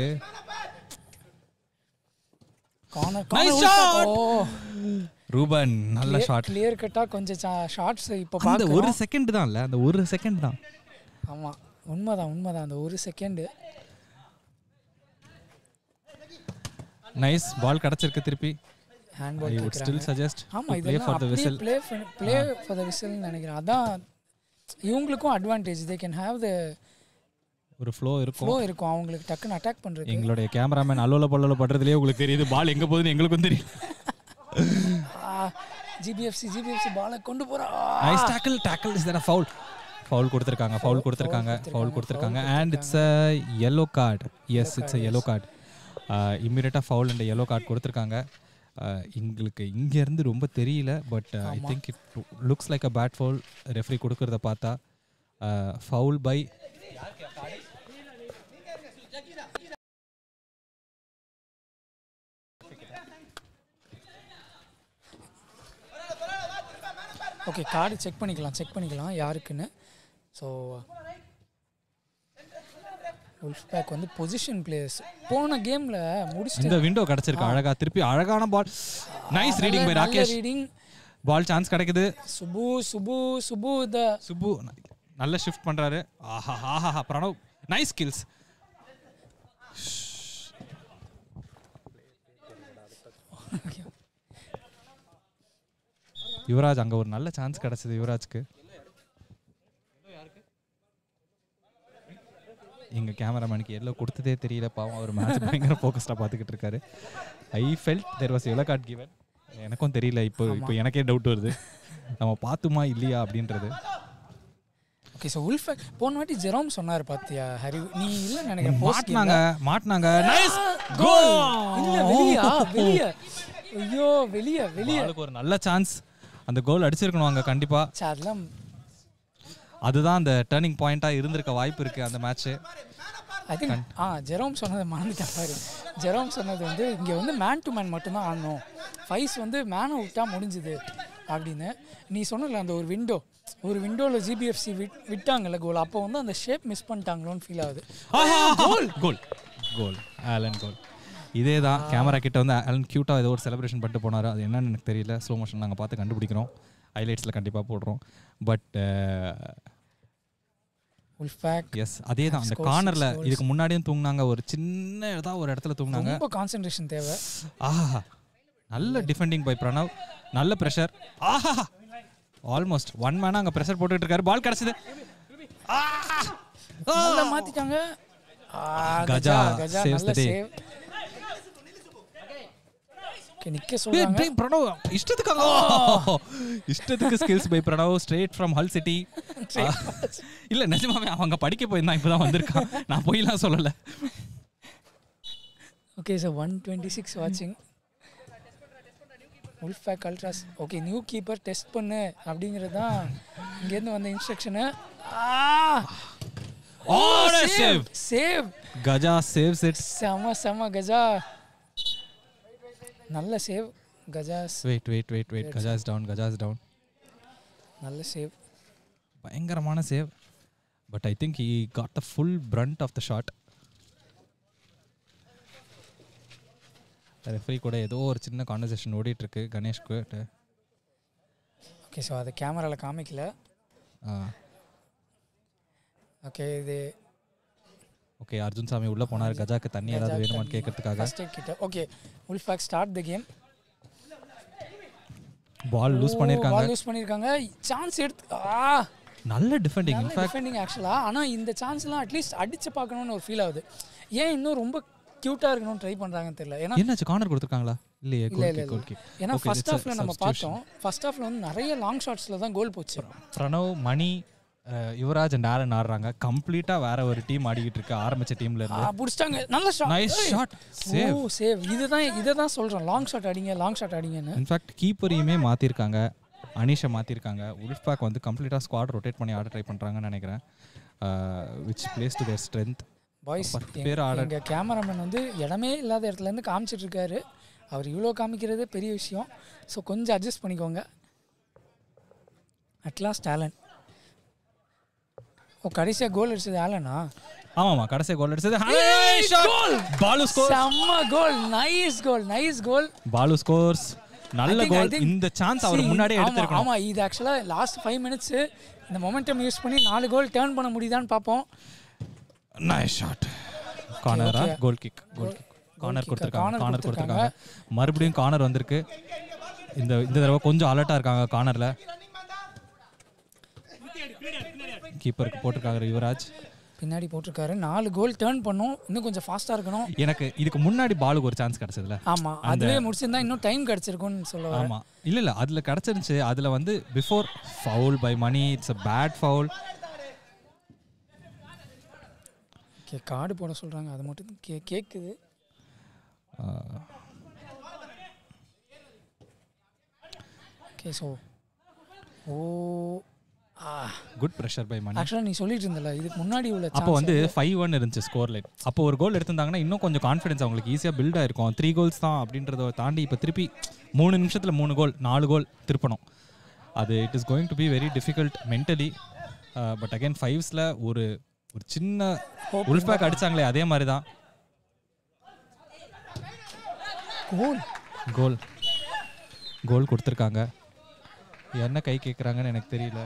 S7: ரூபன் நல்ல ஷாட்.
S2: கிளியர் கட்டா கொஞ்சம் ஷாட்ஸ் இப்போ
S7: அந்த ஒரு செகண்ட் தான் இல்ல, அந்த ஒரு செகண்ட் தான்.
S2: ஆமா, உண்மைதான் அந்த ஒரு செகண்ட்.
S7: நைஸ் பால் கிடைச்சிருக்கு திருப்பி.
S2: Hand ball.
S7: I would still suggest
S2: ஆமா, இது
S7: for the whistle.
S2: Play for the whistle நினைக்கிறேன். அதான் இவங்களுக்கும் advantage. They can have the
S7: ஒரு ஃப்ளோ இருக்கும்
S2: அவங்களுக்கு டக்குன்னு அட்டாக் பண்றது.
S7: எங்களுடைய கேமராமேன் அல்லோல பல்லோல பண்றதுலயே உங்களுக்கு தெரியுது பால் எங்க போகுதுன்னு எங்களுக்கும் தெரியும்.
S2: ஜிபிஎஃப்சி பாலை கொண்டு போறா.
S7: Nice tackle. Is there a foul கொடுத்திருக்காங்க and it's a yellow card. Yes, it's a yellow card. இமிடியேட்டா ஃபவுல் அண்ட் yellow card கொடுத்திருக்காங்க. எங்களுக்கு இங்க இருந்து ரொம்ப தெரியல, but I think it looks like a bad foul. Referee கொடுக்கறத பார்த்தா foul by
S2: okay. Card check பண்ணிக்கலாம் யாருக்குன்னு. ஸோ உல்ஃபேக் வந்து பொசிஷன் பிளேயர்ஸ் போன கேமில் முடிச்சுட்டு
S7: இந்த விண்டோ கிடச்சிருக்கு. அழகா திருப்பி அழகான ball. Nice reading by Rakesh. Ball chance கிடைக்குது. சுபு நல்ல ஷிஃப்ட் பண்றாரு. ஆஹா பிரணவ் நைஸ் ஸ்கில்ஸ். யுவராஜ் அங்கே ஒரு நல்ல சான்ஸ் கிடச்சிது யுவராஜ்க்கு. எங்கள் கேமராமேனுக்கு எல்லோ கொடுத்ததே தெரியல பாவம். அவர் மேட்ச் பயங்கர ஃபோக்கஸ்டாக பார்த்துக்கிட்டு இருக்காரு. I felt there was yellow card given. எனக்கும் தெரியல. இப்போ எனக்கே டவுட் வருது நம்ம பார்த்துமா இல்லையா அப்படின்றது.
S2: ஓகே, ஸோ உல்ஃபேக் போன வாட்டி ஜெரோம் சொன்னார் பாத்தியா ஹரி, நீ இல்லை நினைக்கிறேன்.
S7: மாட்டினாங்க. Nice goal.
S2: இல்லை வெளியே
S7: ஒரு நல்ல சான்ஸ். அந்த கோல் அடிச்சிருக்கணும் அங்கே கண்டிப்பாக.
S2: அதெல்லாம்
S7: அதுதான் அந்த டர்னிங் பாயிண்ட்டாக இருந்திருக்க வாய்ப்பு இருக்குது அந்த மேட்ச்சு.
S2: ஐ திங்க் ஜெரோம் சொன்னதை மறந்துட்டேன் பாரு. ஜெரோம் சொன்னது வந்து இங்கே வந்து மேன் டு மேன் மட்டும்தான் ஆடணும், ஃபைஸ் வந்து மேனை விட்டால் முடிஞ்சுது அப்படின்னு. நீ சொன்னல அந்த ஒரு விண்டோவில் ஜிபிஎஃப்சி விட்டாங்கல்ல கோல், அப்போ வந்து அந்த ஷேப் மிஸ் பண்ணிட்டாங்களோன்னு ஃபீல் ஆகுது.
S7: Goal Allen goal. இதே தான் கேமரா கிட்ட வந்து ஆலன் க்யூட்டாக ஏதோ ஒரு செலிப்ரேஷன் பண்ணிட்டு போனார். அது என்னன்னு எனக்கு தெரியல. ஸ்லோ மோஷன் நாங்கள் பார்த்து கண்டுபிடிக்கிறோம், ஹைலைட்ஸில் கண்டிப்பாக போடுறோம். பட் எஸ் அதே தான். அந்த கார்னரில் இதுக்கு முன்னாடியும் தூங்கினாங்க. ஒரு சின்ன ஒரு இடத்துல தூங்கினாங்க.
S2: ரொம்ப கான்சென்ட்ரேஷன் தேவை.
S7: நல்ல டிஃபெண்டிங் பை பிரணவ். நல்ல ப்ரெஷர். ஆல்மோஸ்ட் ஒன் மேனா அங்கே ப்ரெஷர் போட்டுக்கிட்டு இருக்காரு. பால் கிடச்சிது.
S2: மாற்றிட்டாங்க.
S7: Gaja saves the day.
S2: நிக்க சொல்றாங்க.
S7: பிரணவ் இஷ்டத்துக்கு skills by Pranav straight from Hull City. இல்ல நிஜமாவே அவங்க படிக்க போயிருந்தான், இப்பதான் வந்திருக்கான். நான் போய்லாம் சொல்லல.
S2: ஓகே, so 126 வாட்சிங். Wolfpack ultras. Okay, new keeper test பண்ணு அப்படிங்கிறது தான் இங்கேருந்து வந்த இன்ஸ்ட்ரக்ஷனு. Save
S7: Gaja saves it.
S2: செம கஜா. நல்ல save Gaja's.
S7: Wait Gaja's down.
S2: நல்ல சேவ்,
S7: பயங்கரமான save. But I think he got the full brunt of the shot. ரெஃப்ரி கூட ஏதோ ஒரு சின்ன கான்வர்சேஷன் ஓடிட்டு இருக்கு கணேஷ்க்கு.
S2: ஓகே, ஸோ அதை கேமராவில் காமிக்கல. ஓகே, இது
S7: ஓகே. அர்ஜுன் சாமி உள்ள போனார் கஜாக்கு தண்ணி ஏதாவது வேணுமான்னு கேட்கறதுக்காக.
S2: ஃபர்ஸ்ட் எய்ட் கிட்ட. Okay, Wolfpack start the game.
S7: Ball loose பண்ணிருக்காங்க.
S2: சான்ஸ் எடுத்து
S7: நல்ல டிஃபெண்டிங் இன்ஃபேக்ட்
S2: டிஃபெண்டிங் ஆக்சுவலாக. ஆனால் இந்த சான்ஸ்லாம் அட்லீஸ்ட் அடிச்சு பார்க்கணுன்னு ஒரு ஃபீல் ஆகுது. ஏன் இன்னும் ரொம்ப க்யூட்டாக இருக்கணும்னு ட்ரை பண்ணுறாங்கன்னு தெரியல. ஏன்னா
S7: என்னாச்சு கார்னர் கொடுத்துருக்காங்களா இல்லையே? கோல் கிக்.
S2: ஏன்னா ஃபர்ஸ்ட் ஹாஃபில் நம்ம பார்த்தோம், ஃபர்ஸ்ட் ஹாஃபில் வந்து நிறைய லாங் ஷாட்ஸில் தான் கோல் போச்சு.
S7: பிரணவ், மணி, யுவராஜ் அண்ட் ஆலன் ஆடுறாங்க. கம்ப்ளீட்டாக வேற ஒரு டீம் ஆடிக்கிட்டு இருக்கு ஆரம்பிச்ச டீம்ல இருந்து.
S2: பிடிச்சிட்டாங்க. நல்ல ஷாட்.
S7: Nice shot.
S2: சேவ். இதை தான் சொல்கிறேன், லாங் ஷாட் அடிங்கன்னு.
S7: இன்ஃபேக்ட் கீப்பரையுமே மாற்றிருக்காங்க, அனீஷை மாற்றிருக்காங்க. உல்ஃபேக் வந்து கம்ப்ளீட்டாக ஸ்குவாட் ரொட்டேட் பண்ணி ஆட ட்ரை பண்ணுறாங்கன்னு நினைக்கிறேன். Which plays to their strength.
S2: Boys எங்கள் கேமராமேன் வந்து இடமே இல்லாத இடத்துலேருந்து காமிச்சிட்டு இருக்காரு. அவர் இவ்வளோ காமிக்கிறதே பெரிய விஷயம். ஸோ கொஞ்சம் அட்ஜஸ்ட் பண்ணிக்கோங்க. At last Allen. கடைசியாக கோல் அடிச்சது ஆலனா?
S7: ஆமாமா, கடைசியாக கோல் அடிச்சது பாலு. ஸ்கோர்.
S2: செம்ம goal. Nice goal.
S7: Balu scores. நல்ல கோல். இந்த சான்ஸ் அவர் முன்னாடியே எடுத்துருக்கணும்.
S2: ஆமா, இது ஆக்சுவலாக லாஸ்ட் 5 minutes இந்த மொமெண்டம் யூஸ் பண்ணி 4 கோல் டர்ன் பண்ண முடியுதான்னு பார்ப்போம்.
S7: Nice shot. கார்னரா? Goal kick. கார்னர் கொடுத்துருக்காங்க. மறுபடியும் கார்னர் வந்திருக்கு. இந்த தடவை கொஞ்சம் அலர்ட்டாக இருக்காங்க கார்னரில். கீப்பருக்கு போட்டிருக்காரு யுவராஜ்.
S2: பின்னாடி போட்டிருக்காரு. 4 கோல் டர்ன் பண்ணும். இன்னும் கொஞ்சம் ஃபாஸ்ட்டாக இருக்கணும்.
S7: எனக்கு இதுக்கு முன்னாடி பாலுக்கு ஒரு சான்ஸ் கிடச்சதுல.
S2: ஆமாம், அதுவே முடிச்சிருந்தா இன்னும் டைம் கிடச்சிருக்கும்னு சொல்லுவாங்க.
S7: ஆமாம், இல்லை அதில் கிடச்சிருந்துச்சு. அதில் வந்து before foul by Mani. It's a bad foul.
S2: Card போட சொல்கிறாங்க, அது மட்டும் கேட்குது. Okay, so
S7: good pressure by Mani.
S2: ஆக்சுவலாக நீ சொல்லிட்டு இருந்தல இதுக்கு முன்னாடி உள்ள
S7: அப்போ வந்து 5-1 இருந்துச்சு ஸ்கோர் லைன். அப்போ ஒரு கோல் எடுத்திருந்தாங்கன்னா இன்னும் கொஞ்சம் கான்ஃபிடன்ஸ் அவங்களுக்கு ஈஸியாக பில்ட் ஆயிருக்கும். 3 கோல்ஸ் தான் அப்படின்றத தாண்டி இப்போ திருப்பி 3 நிமிஷத்தில் 3 கோல் 4 கோல் திருப்பணும். அது it is going to be very difficult mentally. But again ஃபைவ்ஸில் ஒரு சின்ன உல்ஃபேக் அடிச்சாங்களே அதே மாதிரி தான். கோல் கொடுத்துருக்காங்க. என்ன கை கேட்குறாங்கன்னு எனக்கு தெரியல.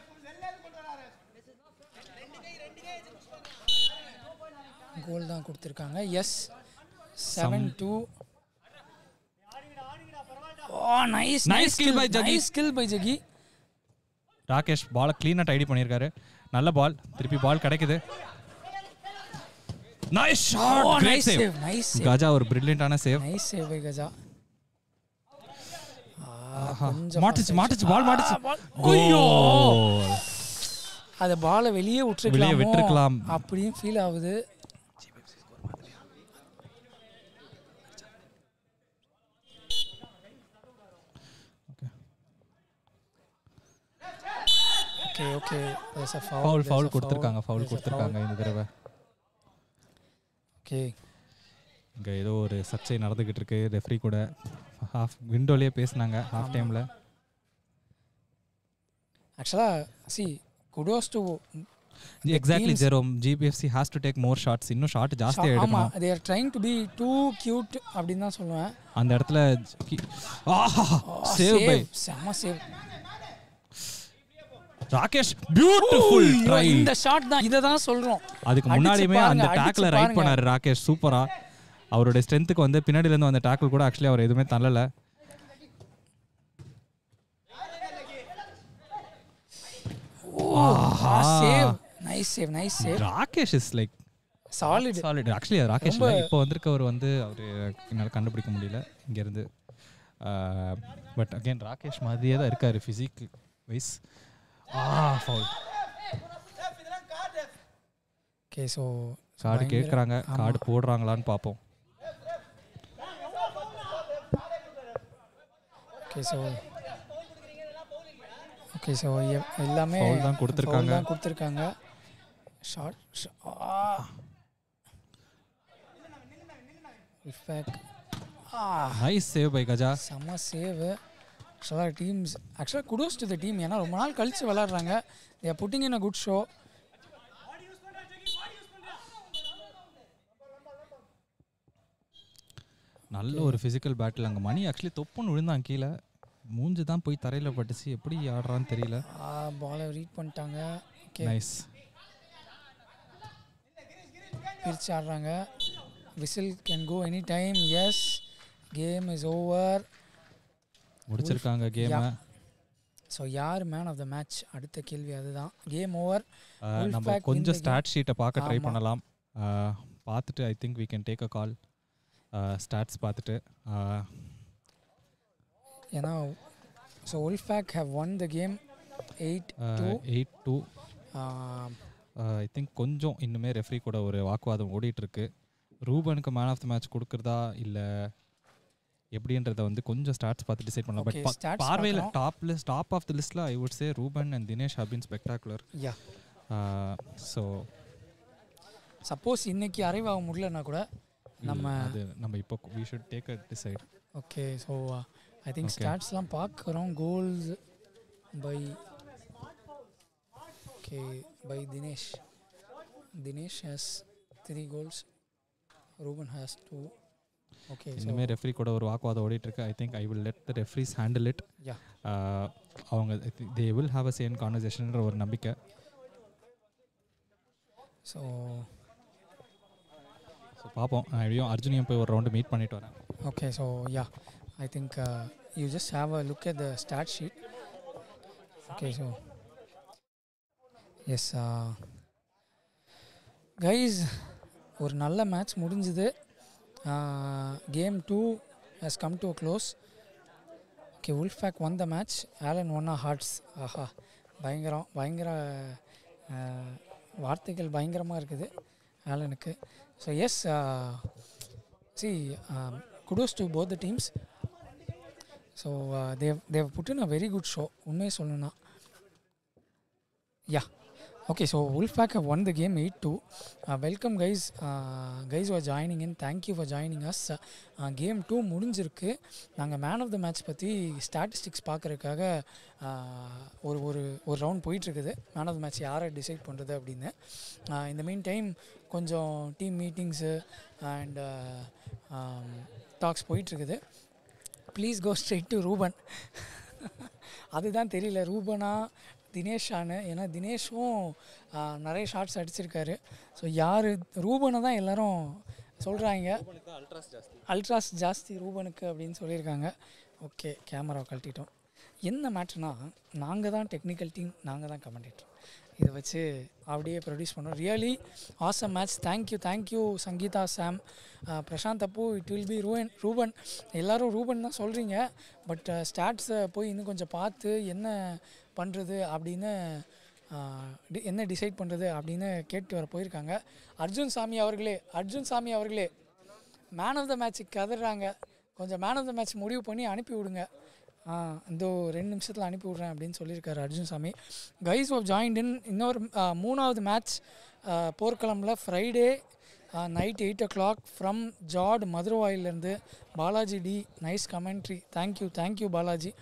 S2: கோல் தான் கொடுத்துருக்காங்க. Yes 7-2. Nice skill by Jagi.
S7: Rakesh பாலை க்ளீனாக டைடி பண்ணியிருக்காரு. நல்ல பால். திருப்பி பால் கிடைக்குது. Nice shot. Great save. Gaja ஒரு பிரில்லியன்ட்டான save.
S2: Nice save by Gaja.
S7: மாட்டிச்சு பால் மாட்டிச்சு.
S2: கோல். அத பாலை வெளியே
S7: விட்டுருக்கலாம்
S2: அப்படியும் ஃபீல் ஆகுது. ஓகே there's a
S7: ஃபவுல் கொடுத்திருக்காங்க இந்த தடவை.
S2: ஓகே,
S7: இங்க ஏதோ ஒரு சர்ச்சை நடந்துகிட்டு இருக்கு ரெஃப்ரி கூட. ஹாஃப் விண்டோலயே பேசுனாங்க ஹாஃப் டைம்ல.
S2: ஆக்சுவலா kudos to
S7: exactly Jerome. GBFC has to take more shots. இன்னும் ஷாட் ஜாஸ்தியா எடுக்கணும்.
S2: they are trying to be too cute அப்படினு தான் சொல்லுவேன்.
S7: அந்த இடத்துல சேவ் பை
S2: செம சேவ்.
S7: Rakesh beautiful try.
S2: இந்த ஷாட் தான் இத தான் சொல்றோம்.
S7: அதுக்கு முன்னாடியே அந்த டாக்ல ரைட் பண்ணாரு ராகேஷ் சூப்பரா. அவரோட ஸ்ட்ரெngthக்கு வந்து பின்னாடில இருந்து அந்த டாக்கிள் கூட एक्चुअली அவர் எதுமே தள்ளல.
S2: Save. Nice save.
S7: Rakesh is like
S2: solid.
S7: Actually Rakesh இப்போ வந்திருக்கவர் வந்து அவர் என்னால கண்டுபிடிக்க முடியல இங்க இருந்து. பட் அகைன் ராகேஷ் மாதிரியே தான் இருக்காரு physique wise. Foul.
S2: Okay, so
S7: card கேட்குறாங்க. கார்டு போடுறாங்களான்னு பார்ப்போம்.
S2: ஓகே, ஸோ எல்லாமே
S7: ஃபவுல் தான் கொடுத்துருக்காங்க.
S2: Shot.
S7: Nice save by Gaja.
S2: செம்ம சேவ். ஆக்சுவலாக குடோஸ் டு த டீம். ஏன்னா ரொம்ப நாள் கழிச்சு விளையாடுறாங்க. they are putting in a good show.
S7: நல்ல ஒரு ஃபிசிக்கல் பேட்டில். அங்கே மணி ஆக்சுவலி தொப்புன்னு விழுந்தான் கீழே. மூஞ்சி தான் போய் தரையில் பட்டுச்சு. எப்படி ஆடுறான்னு தெரியல.
S2: பாலை ரீட் பண்ணிட்டாங்க.
S7: நைஸ்.
S2: பிரிச்சு ஆடுறாங்க. Whistle can go any time. Yes, game is over.
S7: முடிச்சிருக்காங்க கேமை.
S2: ஸோ யார் மேன் ஆஃப் த மேட்ச் அடுத்த கேள்வி அதுதான். Game over.
S7: நம்ம கொஞ்சம் ஸ்டாட் ஷீட்டை பார்க்க ட்ரை பண்ணலாம். பார்த்துட்டு I think we can take a call. Stats பார்த்துட்டு
S2: ஏன்னா so Wolfpack have won the game 8-2.
S7: I think கொஞ்சம் இன்னுமே ரெஃப்ரி கூட ஒரு வாக்குவாதம் ஓடிட்டுருக்கு. ரூபனுக்கு மேன் ஆஃப் த மேட்ச் கொடுக்குறதா இல்லை எப்படின்றத வந்து கொஞ்சம் ஸ்டாட்ஸ் பார்த்து டிசைட் பண்ணலாம். பட் பார்வையில் டாப் ஆஃப் த லிஸ்ட்டில் I would say Ruben and Dinesh have been spectacular. So
S2: suppose இன்னைக்கு அரைவ் ஆக முடியலன்னா கூட
S7: நம்ம இப்போ we should take a decide.
S2: Okay so I think ஸ்டாட்ஸ்லாம் பார்க்குறோம். Goals by Dinesh has 3 goals, Ruben has 2. Okay
S7: இன்னுமே ரெஃப்ரி கூட ஒரு வாக்குவாதம் ஓடிட்டு இருக்கு. I think I will let the referees handle it. அவங்க they will have a same கான்வர்சேஷன்ற ஒரு நம்பிக்கை.
S2: ஸோ
S7: பார்ப்போம். எப்படியும் அர்ஜுனையும் போய் ஒரு ரவுண்டு மீட் பண்ணிட்டு வரேன்.
S2: Okay so yeah I think you just have a look at the stat sheet. Okay so yes guys, ஒரு நல்ல மேட்ச் முடிஞ்சுது. Game 2 has come to a close. Okay, Wolfpack won the match. Alan won our hearts. ஆஹா, பயங்கர வார்த்தைகள் பயங்கரமாக இருக்குது ஆலனுக்கு. So yes, kudos to both the teams. So they've put in a very good show. உண்மையை சொல்லணும்னா yeah. Okay, so Wolfpack have won the game 8-2. Welcome guys who are joining in. Thank you for joining us. Game 2 முடிஞ்சிருக்கு. நாங்கள் man of the match பற்றி ஸ்டாட்டிஸ்டிக்ஸ் பார்க்குறதுக்காக ஒரு round போயிட்டுருக்குது. Man of the match யாரை டிசைட் பண்ணுறது அப்படின்னு. இந்த மீன் டைம் கொஞ்சம் டீம் மீட்டிங்ஸு அண்ட் டாக்ஸ் போயிட்டுருக்குது. Please go straight to Ruben. அதுதான் தெரியல, ரூபனா தினேஷானு. ஏன்னா தினேஷும் நிறைய ஷாட்ஸ் அடிச்சிருக்காரு. ஸோ யார் ரூபனை தான் எல்லோரும் சொல்கிறாங்க. அல்ட்ராஸ் ஜாஸ்தி ரூபனுக்கு அப்படின்னு சொல்லியிருக்காங்க. ஓகே, கேமரா கழட்டிட்டோம். என்ன மேட்ருனா, நாங்கள் தான் டெக்னிக்கல் டீம், நாங்கள் தான் கமெண்டேட்டர். இதை வச்சு அப்படியே ப்ரொடியூஸ் பண்ணோம். Really awesome match. Thank you Sangeetha, Sam, Prashanth Appu. It will be Ruben. எல்லோரும் ரூபன் தான் சொல்கிறீங்க. பட் ஸ்டாட்ஸை போய் இன்னும் கொஞ்சம் பார்த்து என்ன பண்ணுறது அப்படின்னு என்ன டிசைட் பண்ணுறது அப்படின்னு கேட்டு வர போயிருக்காங்க. அர்ஜுன் சாமி அவர்களே மேன் ஆஃப் த மேட்ச்சுக்கு கதறாங்க. கொஞ்சம் மேன் ஆஃப் த மேட்ச் முடிவு பண்ணி அனுப்பி விடுங்க. இந்த 2 நிமிஷத்தில் அனுப்பி விட்றேன் அப்படின்னு சொல்லியிருக்காரு Arjun Sami. Guys of joint in. இன்னொரு 3வது மேட்ச் போர்க்களமில் Friday night 8 o'clock from Jart மதுரவாயிலேருந்து Balaji D. Nice commentary. Thank you Balaji.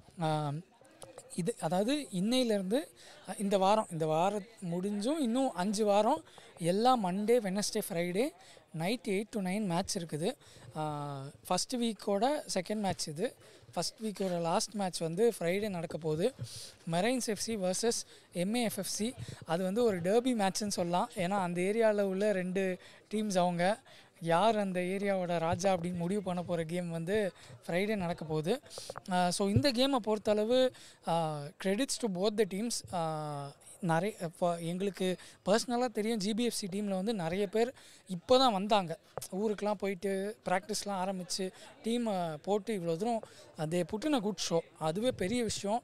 S2: இது அதாவது இன்னையிலேருந்து இந்த வாரம் முடிஞ்சும் இன்னும் 5 வாரம் எல்லா Monday, Wednesday, Friday night 8 to 9 match இருக்குது. ஃபஸ்ட் வீக்கோட செகண்ட் மேட்ச் இது. ஃபஸ்ட் வீக்கோட லாஸ்ட் மேட்ச் வந்து ஃப்ரைடே நடக்க போகுது. Marines FC versus MAFFC. அது வந்து ஒரு டர்பி மேட்ச்னு சொல்லலாம். ஏன்னா அந்த ஏரியாவில் உள்ள 2 டீம்ஸ் அவங்க யார் அந்த ஏரியாவோட ராஜா அப்படின்னு முடிவு பண்ண போகிற கேம் வந்து ஃப்ரைடே நடக்க போகுது. ஸோ இந்த கேமை பொறுத்தளவு credits to both the teams. நிறைய இப்போ எங்களுக்கு பர்சனலாக தெரியும், ஜிபிஎஃப்சி டீமில் வந்து நிறைய பேர் இப்போ தான் வந்தாங்க. ஊருக்கெலாம் போயிட்டு ப்ராக்டிஸ்லாம் ஆரம்பித்து டீமை போட்டு இவ்வளோ தூரம் they put in a good show. அதுவே பெரிய விஷயம்.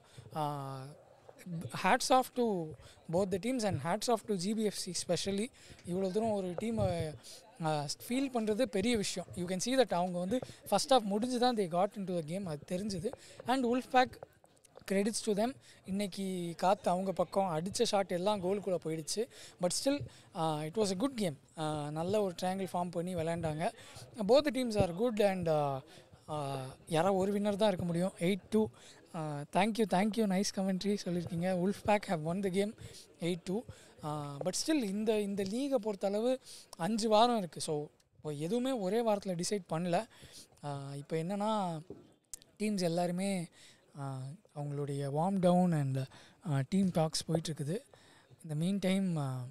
S2: Hats off to both the teams and hats off to GBFC specially. இவ்வளோ தூரம் ஒரு டீமை ஃபீல் பண்ணுறது பெரிய விஷயம். யூ கேன் see that அவங்க வந்து ஃபஸ்ட் ஆஃப் முடிஞ்சு தான் they got in to the game, அது தெரிஞ்சுது. And Wolfpack credits to them. இன்றைக்கி காற்று அவங்க பக்கம், அடித்த ஷாட் எல்லாம் கோலுக்குள்ளே போயிடுச்சு. But still it was a good game. நல்ல ஒரு ட்ரையாங்கிள் ஃபார்ம் பண்ணி விளையாண்டாங்க. Both the teams are good and யாராவது ஒரு வின்னர் தான் இருக்க முடியும். 8-2. தேங்க்யூ நைஸ் கமெண்ட்ரி சொல்லியிருக்கீங்க. Wolfpack have won the game 8-2. But still இந்த லீகை பொறுத்தளவு 5 வாரம் இருக்குது. ஸோ இப்போ எதுவுமே ஒரே வாரத்தில் டிசைட் பண்ணல. இப்போ என்னென்னா டீம்ஸ் எல்லாருமே அவங்களுடைய warm down and team talks போயிட்டுருக்குது. இந்த மீன் டைம்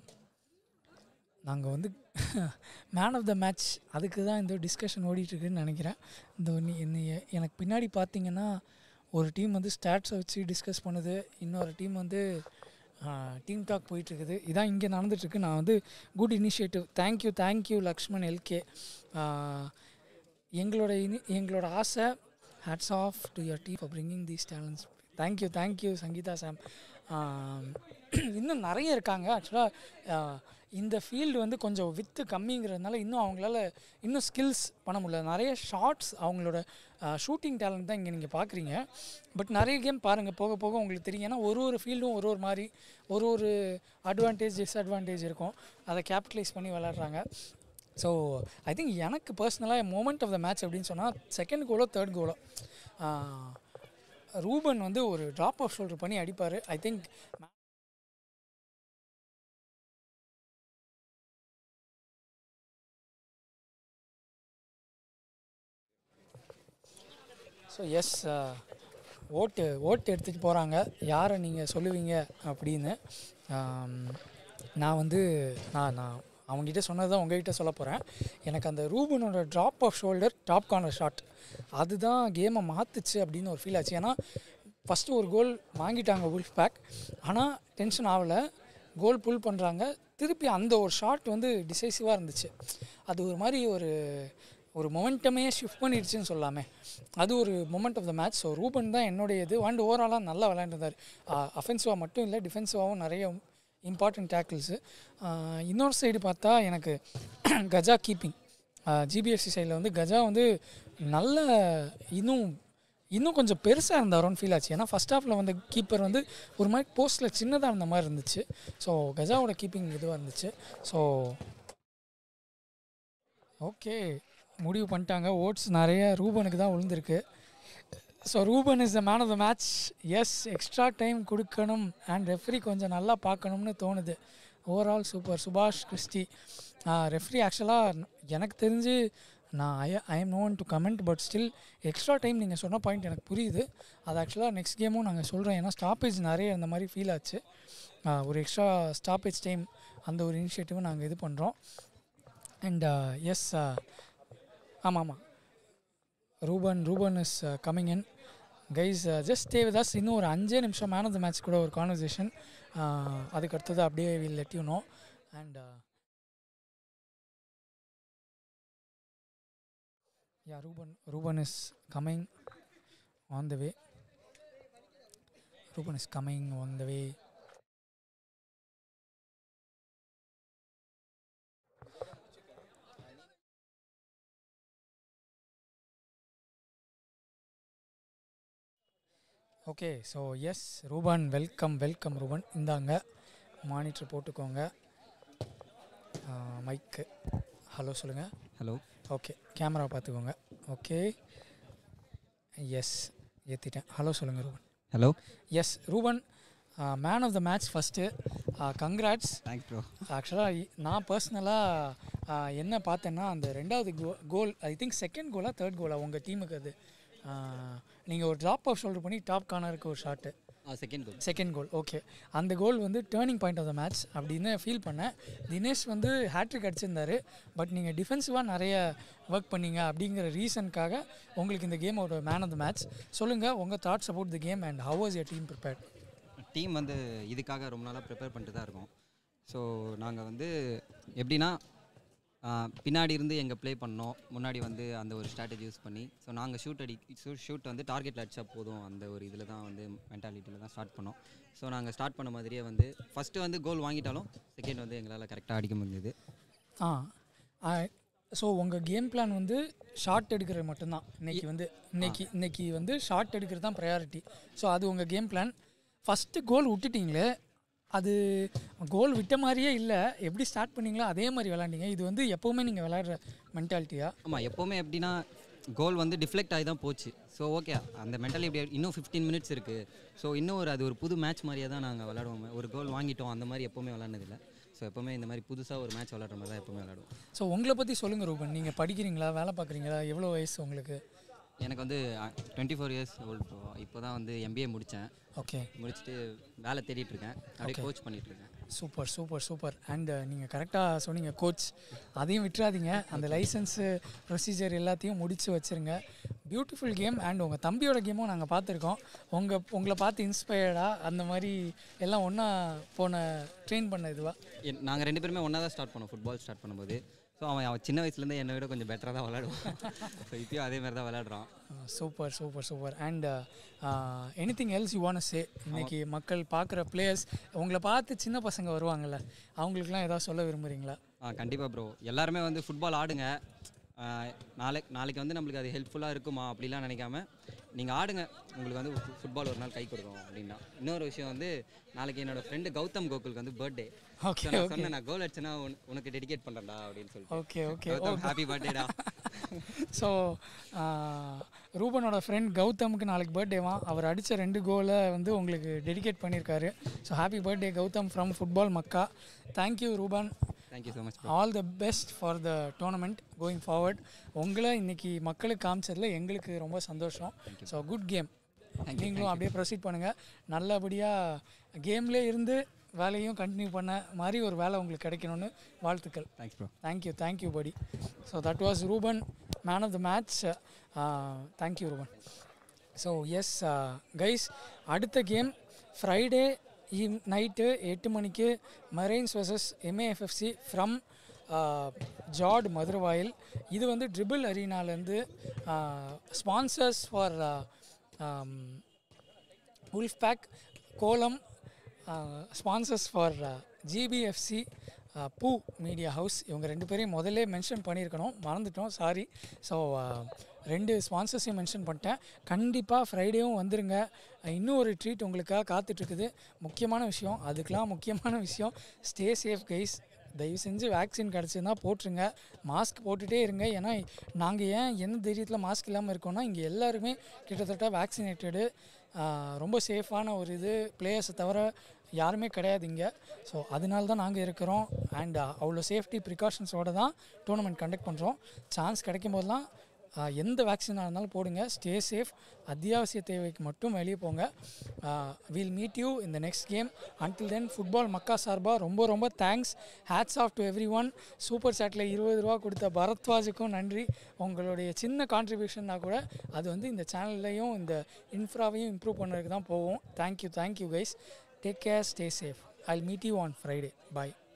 S2: நாங்கள் வந்து மேன் ஆஃப் த மேட்ச் அதுக்கு தான் இந்த டிஸ்கஷன் ஓடிட்டுருக்குன்னு நினைக்கிறேன். இந்த எனக்கு பின்னாடி பார்த்தீங்கன்னா ஒரு டீம் வந்து ஸ்டாட்ஸை வச்சு டிஸ்கஸ் பண்ணுது, இன்னொரு டீம் வந்து டீம் டாக் போயிட்டுருக்குது. இதான் இங்கே நடந்துகிட்ருக்கு. நான் வந்து good initiative, thank you Lakshman LK. எங்களோட ஆசை, hats off to your team for bringing these talents. Thank you Sangeetha Sam. இன்னும் நிறைய இருக்காங்க. ஆக்சுவலாக இந்த ஃபீல்டு வந்து கொஞ்சம் வித்து கம்மிங்கிறதுனால இன்னும் அவங்களால இன்னும் ஸ்கில்ஸ் பண்ண முடியல. நிறைய ஷார்ட்ஸ், அவங்களோட ஷூட்டிங் டேலண்ட் தான் இங்கே நீங்கள் பார்க்குறீங்க. பட் நிறைய கேம் பாருங்கள், போக போக உங்களுக்கு தெரியும். ஏன்னா ஒரு ஃபீல்டும் ஒரு மாதிரி ஒரு அட்வான்டேஜ் டிஸ்அட்வான்டேஜ் இருக்கும். அதை கேபிட்டலைஸ் பண்ணி விளாட்றாங்க. ஸோ ஐ திங்க் எனக்கு பர்சனலாக மோமெண்ட் ஆஃப் த மேட்ச் அப்படின்னு சொன்னால் செகண்ட் கோலோ தேர்ட் கோலோ ரூபன் வந்து ஒரு ட்ராப் ஆஃப் ஷோல்டர் பண்ணி அடிப்பார். ஐ திங்க் ஸோ எஸ், ஓட்டு எடுத்துகிட்டு போகிறாங்க. யாரை நீங்கள் சொல்லுவீங்க அப்படின்னு நான் வந்து நான் அவங்ககிட்ட சொன்னது தான் உங்கள்கிட்ட சொல்ல போகிறேன். எனக்கு அந்த ரூபனோட drop off shoulder top corner shot அதுதான் கேமை மாற்றுச்சு அப்படின்னு ஒரு ஃபீல் ஆச்சு. ஏன்னா ஃபஸ்ட்டு ஒரு கோல் வாங்கிட்டாங்க வுல்ஃப் பேக், ஆனால் டென்ஷன் ஆகலை, கோல் புல் பண்ணுறாங்க. திருப்பி அந்த ஒரு ஷாட் வந்து டிசைசிவாக இருந்துச்சு. அது ஒரு மாதிரி ஒரு மொமெண்டமே ஷிஃப்ட் பண்ணிடுச்சுன்னு சொல்லாமே. அது ஒரு moment of the match. So Ruben தான் என்னுடைய இது. அண்ட் ஓவராலாக நல்லா விளையாண்டுருந்தார். அஃபென்சிவாக மட்டும் இல்லை, டிஃபென்சிவாகவும் நிறைய இம்பார்ட்டன்ட் டேக்கிள்ஸு. இன்னொரு சைடு பார்த்தா எனக்கு கஜா கீப்பிங், ஜிபிஎஃப்சி சைடில் வந்து கஜா வந்து நல்ல இன்னும் கொஞ்சம் பெருசாக இருந்தாரோன்னு ஃபீல் ஆச்சு. ஏன்னா ஃபஸ்ட் ஹாஃபில் வந்து கீப்பர் வந்து ஒரு மாதிரி போஸ்ட்டில் சின்னதாக இருந்த மாதிரி இருந்துச்சு. ஸோ கஜாவோட கீப்பிங் இதுவாக இருந்துச்சு. ஸோ ஓகே, முடிவு பண்ணிட்டாங்க. ஓட்ஸ் நிறைய ரூபனுக்கு தான் விழுந்திருக்கு. So Ruben is the man of the match. Yes, extra time கொடுக்கணும் அண்ட் ரெஃப்ரி கொஞ்சம் நல்லா பார்க்கணும்னு தோணுது. Overall super. சுபாஷ் கிறிஸ்டி ரெஃப்ரி ஆக்சுவலாக எனக்கு தெரிஞ்சு I am known to comment, but still extra time நீங்கள் சொன்ன பாயிண்ட் எனக்கு புரியுது. அது ஆக்சுவலாக நெக்ஸ்ட் கேமும் நாங்கள் சொல்கிறோம். ஏன்னா ஸ்டாப்பேஜ் நிறைய இந்த மாதிரி ஃபீல் ஆச்சு. ஒரு எக்ஸ்ட்ரா ஸ்டாப்பேஜ் டைம் அந்த ஒரு இனிஷியேட்டிவும் நாங்கள் இது பண்ணுறோம். அண்ட் எஸ், ஆமாம், Ruben is coming in. Guys just stay with us. இன்னும் ஒரு 5 நிமிஷம் மேன் ஆஃப் த மேட்ச் கூட ஒரு கான்வர்சேஷன். அதுக்கு அடுத்தது அப்படியே will let you know. And yeah, Ruben is coming on the way. Okay, so yes Ruben, welcome Ruben. இந்தாங்க monitor போட்டுக்கோங்க. மைக்கு ஹலோ சொல்லுங்கள்.
S8: ஹலோ.
S2: ஓகே, கேமரா பார்த்துக்கோங்க. ஓகே, எஸ் ஏற்றிட்டேன். ஹலோ சொல்லுங்கள் Ruben.
S8: Hello.
S2: Yes Ruben, man of the match first. Congrats.
S8: Thanks bro.
S2: ஆக்சுவலாக நான் பர்சனலாக என்ன பார்த்தேன்னா, அந்த ரெண்டாவது கோல் ஐ திங்க் செகண்ட் கோலா தேர்ட் கோலா உங்கள் டீமுக்கு அது நீங்கள் ஒரு ட்ராப் ஆஃப் ஷோல்டர் பண்ணி டாப் கார்னருக்கு ஒரு ஷாட்டு, செகண்ட் கோல். ஓகே, அந்த கோல் வந்து turning point of the match அப்படின்னு ஃபீல் பண்ணேன். தினேஷ் வந்து ஹேட்ரிக் அடிச்சிருந்தார், பட் நீங்கள் டிஃபென்சிவாக நிறைய ஒர்க் பண்ணீங்க அப்படிங்கிற ரீசனுக்காக உங்களுக்கு இந்த கேமோட மேன் ஆஃப் த மேட்ச். சொல்லுங்கள் உங்கள் thoughts about the game and how was your team prepared?
S8: Team வந்து இதுக்காக ரொம்ப நாளாக ப்ரிப்பேர் பண்ணிட்டு தான் இருக்கோம். ஸோ நாங்கள் வந்து எப்படின்னா பின்னாடி இருந்து எங்கள் ப்ளே பண்ணோம், முன்னாடி வந்து அந்த ஒரு ஸ்ட்ராட்டஜி யூஸ் பண்ணி. ஸோ நாங்கள் ஷூட் வந்து டார்கெட்டில் அடித்தா போதும் அந்த ஒரு இதில் தான் வந்து மென்டாலிட்டியில் தான் ஸ்டார்ட் பண்ணோம். ஸோ நாங்கள் ஸ்டார்ட் பண்ண மாதிரியே வந்து ஃபஸ்ட்டு வந்து கோல் வாங்கிட்டாலும் செகண்ட் வந்து எங்களால் கரெக்டாக அடிக்க முடிஞ்சது.
S2: ஸோ உங்கள் கேம் பிளான் வந்து ஷார்ட் எடுக்கிறது மட்டும்தான். இன்னைக்கு வந்து ஷார்ட் எடுக்கிறது தான் ப்ரையாரிட்டி. ஸோ அது உங்கள் கேம் பிளான். ஃபஸ்ட்டு கோல் விட்டுட்டிங்களே, அது கோல் விட்ட மாதிரியே இல்லை, எப்படி ஸ்டார்ட் பண்ணிங்களோ அதே மாதிரி விளாண்டிங்க. இது வந்து எப்போவுமே நீங்கள் விளையாடுற மென்டாலிட்டியா?
S8: ஆமாம், எப்போவுமே எப்படின்னா கோல் வந்து டிஃப்ளெக்ட் ஆகி தான் போச்சு. ஸோ ஓகே, அந்த மென்டாலிட்டி இன்னும் 15 மினிட்ஸ் இருக்குது. ஸோ இன்னும் அது ஒரு புது மேட்ச் மாதிரியே தான் நாங்கள் விளாடுவோம். ஒரு கோல் வாங்கிட்டோம் அந்த மாதிரி எப்போவுமே விளாட்னதில்லை. ஸோ எப்போவுமே இந்த மாதிரி புதுசாக ஒரு மேட்ச் விளாட்ற மாதிரி தான் எப்போவுமே விளாடுவோம்.
S2: ஸோ உங்களை பற்றி சொல்லுங்கள் ரூபன். நீங்கள் படிக்கிறீங்களா, வேலை பார்க்குறீங்களா, எவ்வளோ வயசு உங்களுக்கு?
S8: எனக்கு வந்து 24 இயர்ஸ் ஓல்டு. இப்போ தான் வந்து MBA முடித்தேன்.
S2: ஓகே,
S8: முடிச்சுட்டு வேலை தேடிட்டுருக்கேன், அப்படியே கோச் பண்ணிகிட்ருக்கேன்.
S2: சூப்பர். அண்ட் நீங்கள் கரெக்டாக சொன்னீங்க, கோச். அதையும் விட்டுறாதீங்க. அந்த லைசன்ஸு ப்ரொசீஜர் எல்லாத்தையும் முடித்து வச்சுருங்க. Beautiful game. அண்ட் உங்கள் தம்பியோட கேமும் நாங்கள் பார்த்துருக்கோம். உங்களை பார்த்து இன்ஸ்பயர்டாக அந்த மாதிரி எல்லாம் ஒன்றா ட்ரெயின் பண்ண இதுவா?
S8: நாங்கள் 2 பேருமே ஒன்றா தான் ஸ்டார்ட் பண்ணோம் ஃபுட்பால் ஸ்டார்ட் பண்ணும்போது. ஸோ அவன் சின்ன வயசுலேருந்து என்னை விட கொஞ்சம் பெட்டராக தான் விளையாடுவான். ஸோ இப்போயும் அதே மாதிரி தான் விளையாடுறான்.
S2: Super super super. And anything else you want to say? இன்னைக்கு மக்கள் பார்க்குற பிளேயர்ஸ் உங்களை பார்த்து சின்ன பசங்க வருவாங்கள்ல, அவங்களுக்குலாம் ஏதாவது சொல்ல விரும்புகிறீங்களா?
S8: கண்டிப்பாக ப்ரோ. எல்லாருமே வந்து ஃபுட்பால் ஆடுங்க. நாளைக்கு வந்து நம்மளுக்கு அது ஹெல்ப்ஃபுல்லாக இருக்குமா அப்படிலாம் நினைக்காம நீங்கள் ஆடுங்க. உங்களுக்கு வந்து ஃபுட்பால் ஒரு நாள் கை கொடுக்கும் அப்படின்னா. இன்னொரு விஷயம் வந்து நாளைக்கு என்னோடய ஃப்ரெண்டு கௌதம் கோகுலுக்கு வந்து பர்த்டே.
S2: ஓகே,
S8: நான் சொன்னேன் நான் கோல் அடிச்சேன்னா உனக்கு டெடிகேட் பண்ணுறேன்டா அப்படின்னு சொல்லிட்டு.
S2: ஓகே ஓகே,
S8: ஹாப்பி பர்த்டேடா.
S2: ஸோ ரூபனோட ஃப்ரெண்ட் கௌதமுக்கு நாளைக்கு பர்த்டேவான். அவர் அடித்த 2 கோலை வந்து உங்களுக்கு டெடிகேட் பண்ணியிருக்காரு. So happy birthday Gautham from football Makka. Thank you Ruben.
S8: Thank you so much.
S2: All the best for the tournament going forward. உங்களை இன்றைக்கி மக்களுக்கு காமிச்சதில் எங்களுக்கு ரொம்ப சந்தோஷம். So good game. நீங்களும் அப்படியே ப்ரொசீட் பண்ணுங்கள். நல்லபடியாக கேம்லேயே இருந்து வேலையும் கண்டினியூ பண்ண மாதிரி ஒரு வேலை உங்களுக்கு கிடைக்கணும்னு வாழ்த்துக்கள்.
S8: Thanks bro.
S2: தேங்க்யூ படி. So that was Ruben, man of the match. Thank you Ruben. So yes guys, அடுத்த கேம் ஃப்ரைடே நைட்டு 8 மணிக்கு Marines vs MAFFC from Jart மதுரவாயில். இது வந்து ட்ரிபிள் அரீனாலேருந்து sponsors for Wolfpack Kolam, sponsors for GBFC Poo media house. இவங்க 2 பேரையும் முதல்ல mention பண்ணியிருக்கணும், மறந்துட்டோம், சாரி. ஸோ 2 ஸ்பான்சர்ஸையும் மென்ஷன் பண்ணிட்டேன். கண்டிப்பாக ஃப்ரைடேவும் வந்துடுங்க. இன்னும் ஒரு ட்ரீட் உங்களுக்காக காத்துட்ருக்குது. முக்கியமான விஷயம் ஸ்டே சேஃப் கைஸ். தயவு செஞ்சு வேக்சின் கிடச்சிருந்தா போட்டுருங்க. மாஸ்க் போட்டுகிட்டே இருங்க. ஏன்னா நாங்கள் என்ன தைரியத்தில் மாஸ்க் இல்லாமல் இருக்கோம்னா இங்கே எல்லாருமே கிட்டத்தட்ட வேக்சினேட்டடு. ரொம்ப சேஃபான ஒரு பிளேயர்ஸை தவிர யாருமே கிடையாது இங்கே. ஸோ அதனால தான் நாங்கள் இருக்கிறோம். அண்ட் அவ்வளோ சேஃப்டி ப்ரிகாஷன்ஸோடு தான் டோர்னமெண்ட் கண்டக்ட் பண்ணுறோம். சான்ஸ் கிடைக்கும் போதெல்லாம் எந்த வேக்சினாக இருந்தாலும் போடுங்க. Stay safe. அத்தியாவசிய தேவைக்கு மட்டும் வெளியே போங்க. Will meet you in the next game. Until then football Makka சார்பாக ரொம்ப thanks. Hats off to everyone. Super சாட்டில் 20 ரூபா கொடுத்த பரத்வாஜுக்கும் நன்றி. உங்களுடைய சின்ன கான்ட்ரிபியூஷன்னா கூட அது வந்து இந்த சேனல்லையும் இந்த இன்ஃப்ராவையும் இம்ப்ரூவ் பண்ணுறதுக்கு தான் போவோம். Thank you guys. Take care, stay safe. I'll meet you on Friday. Bye.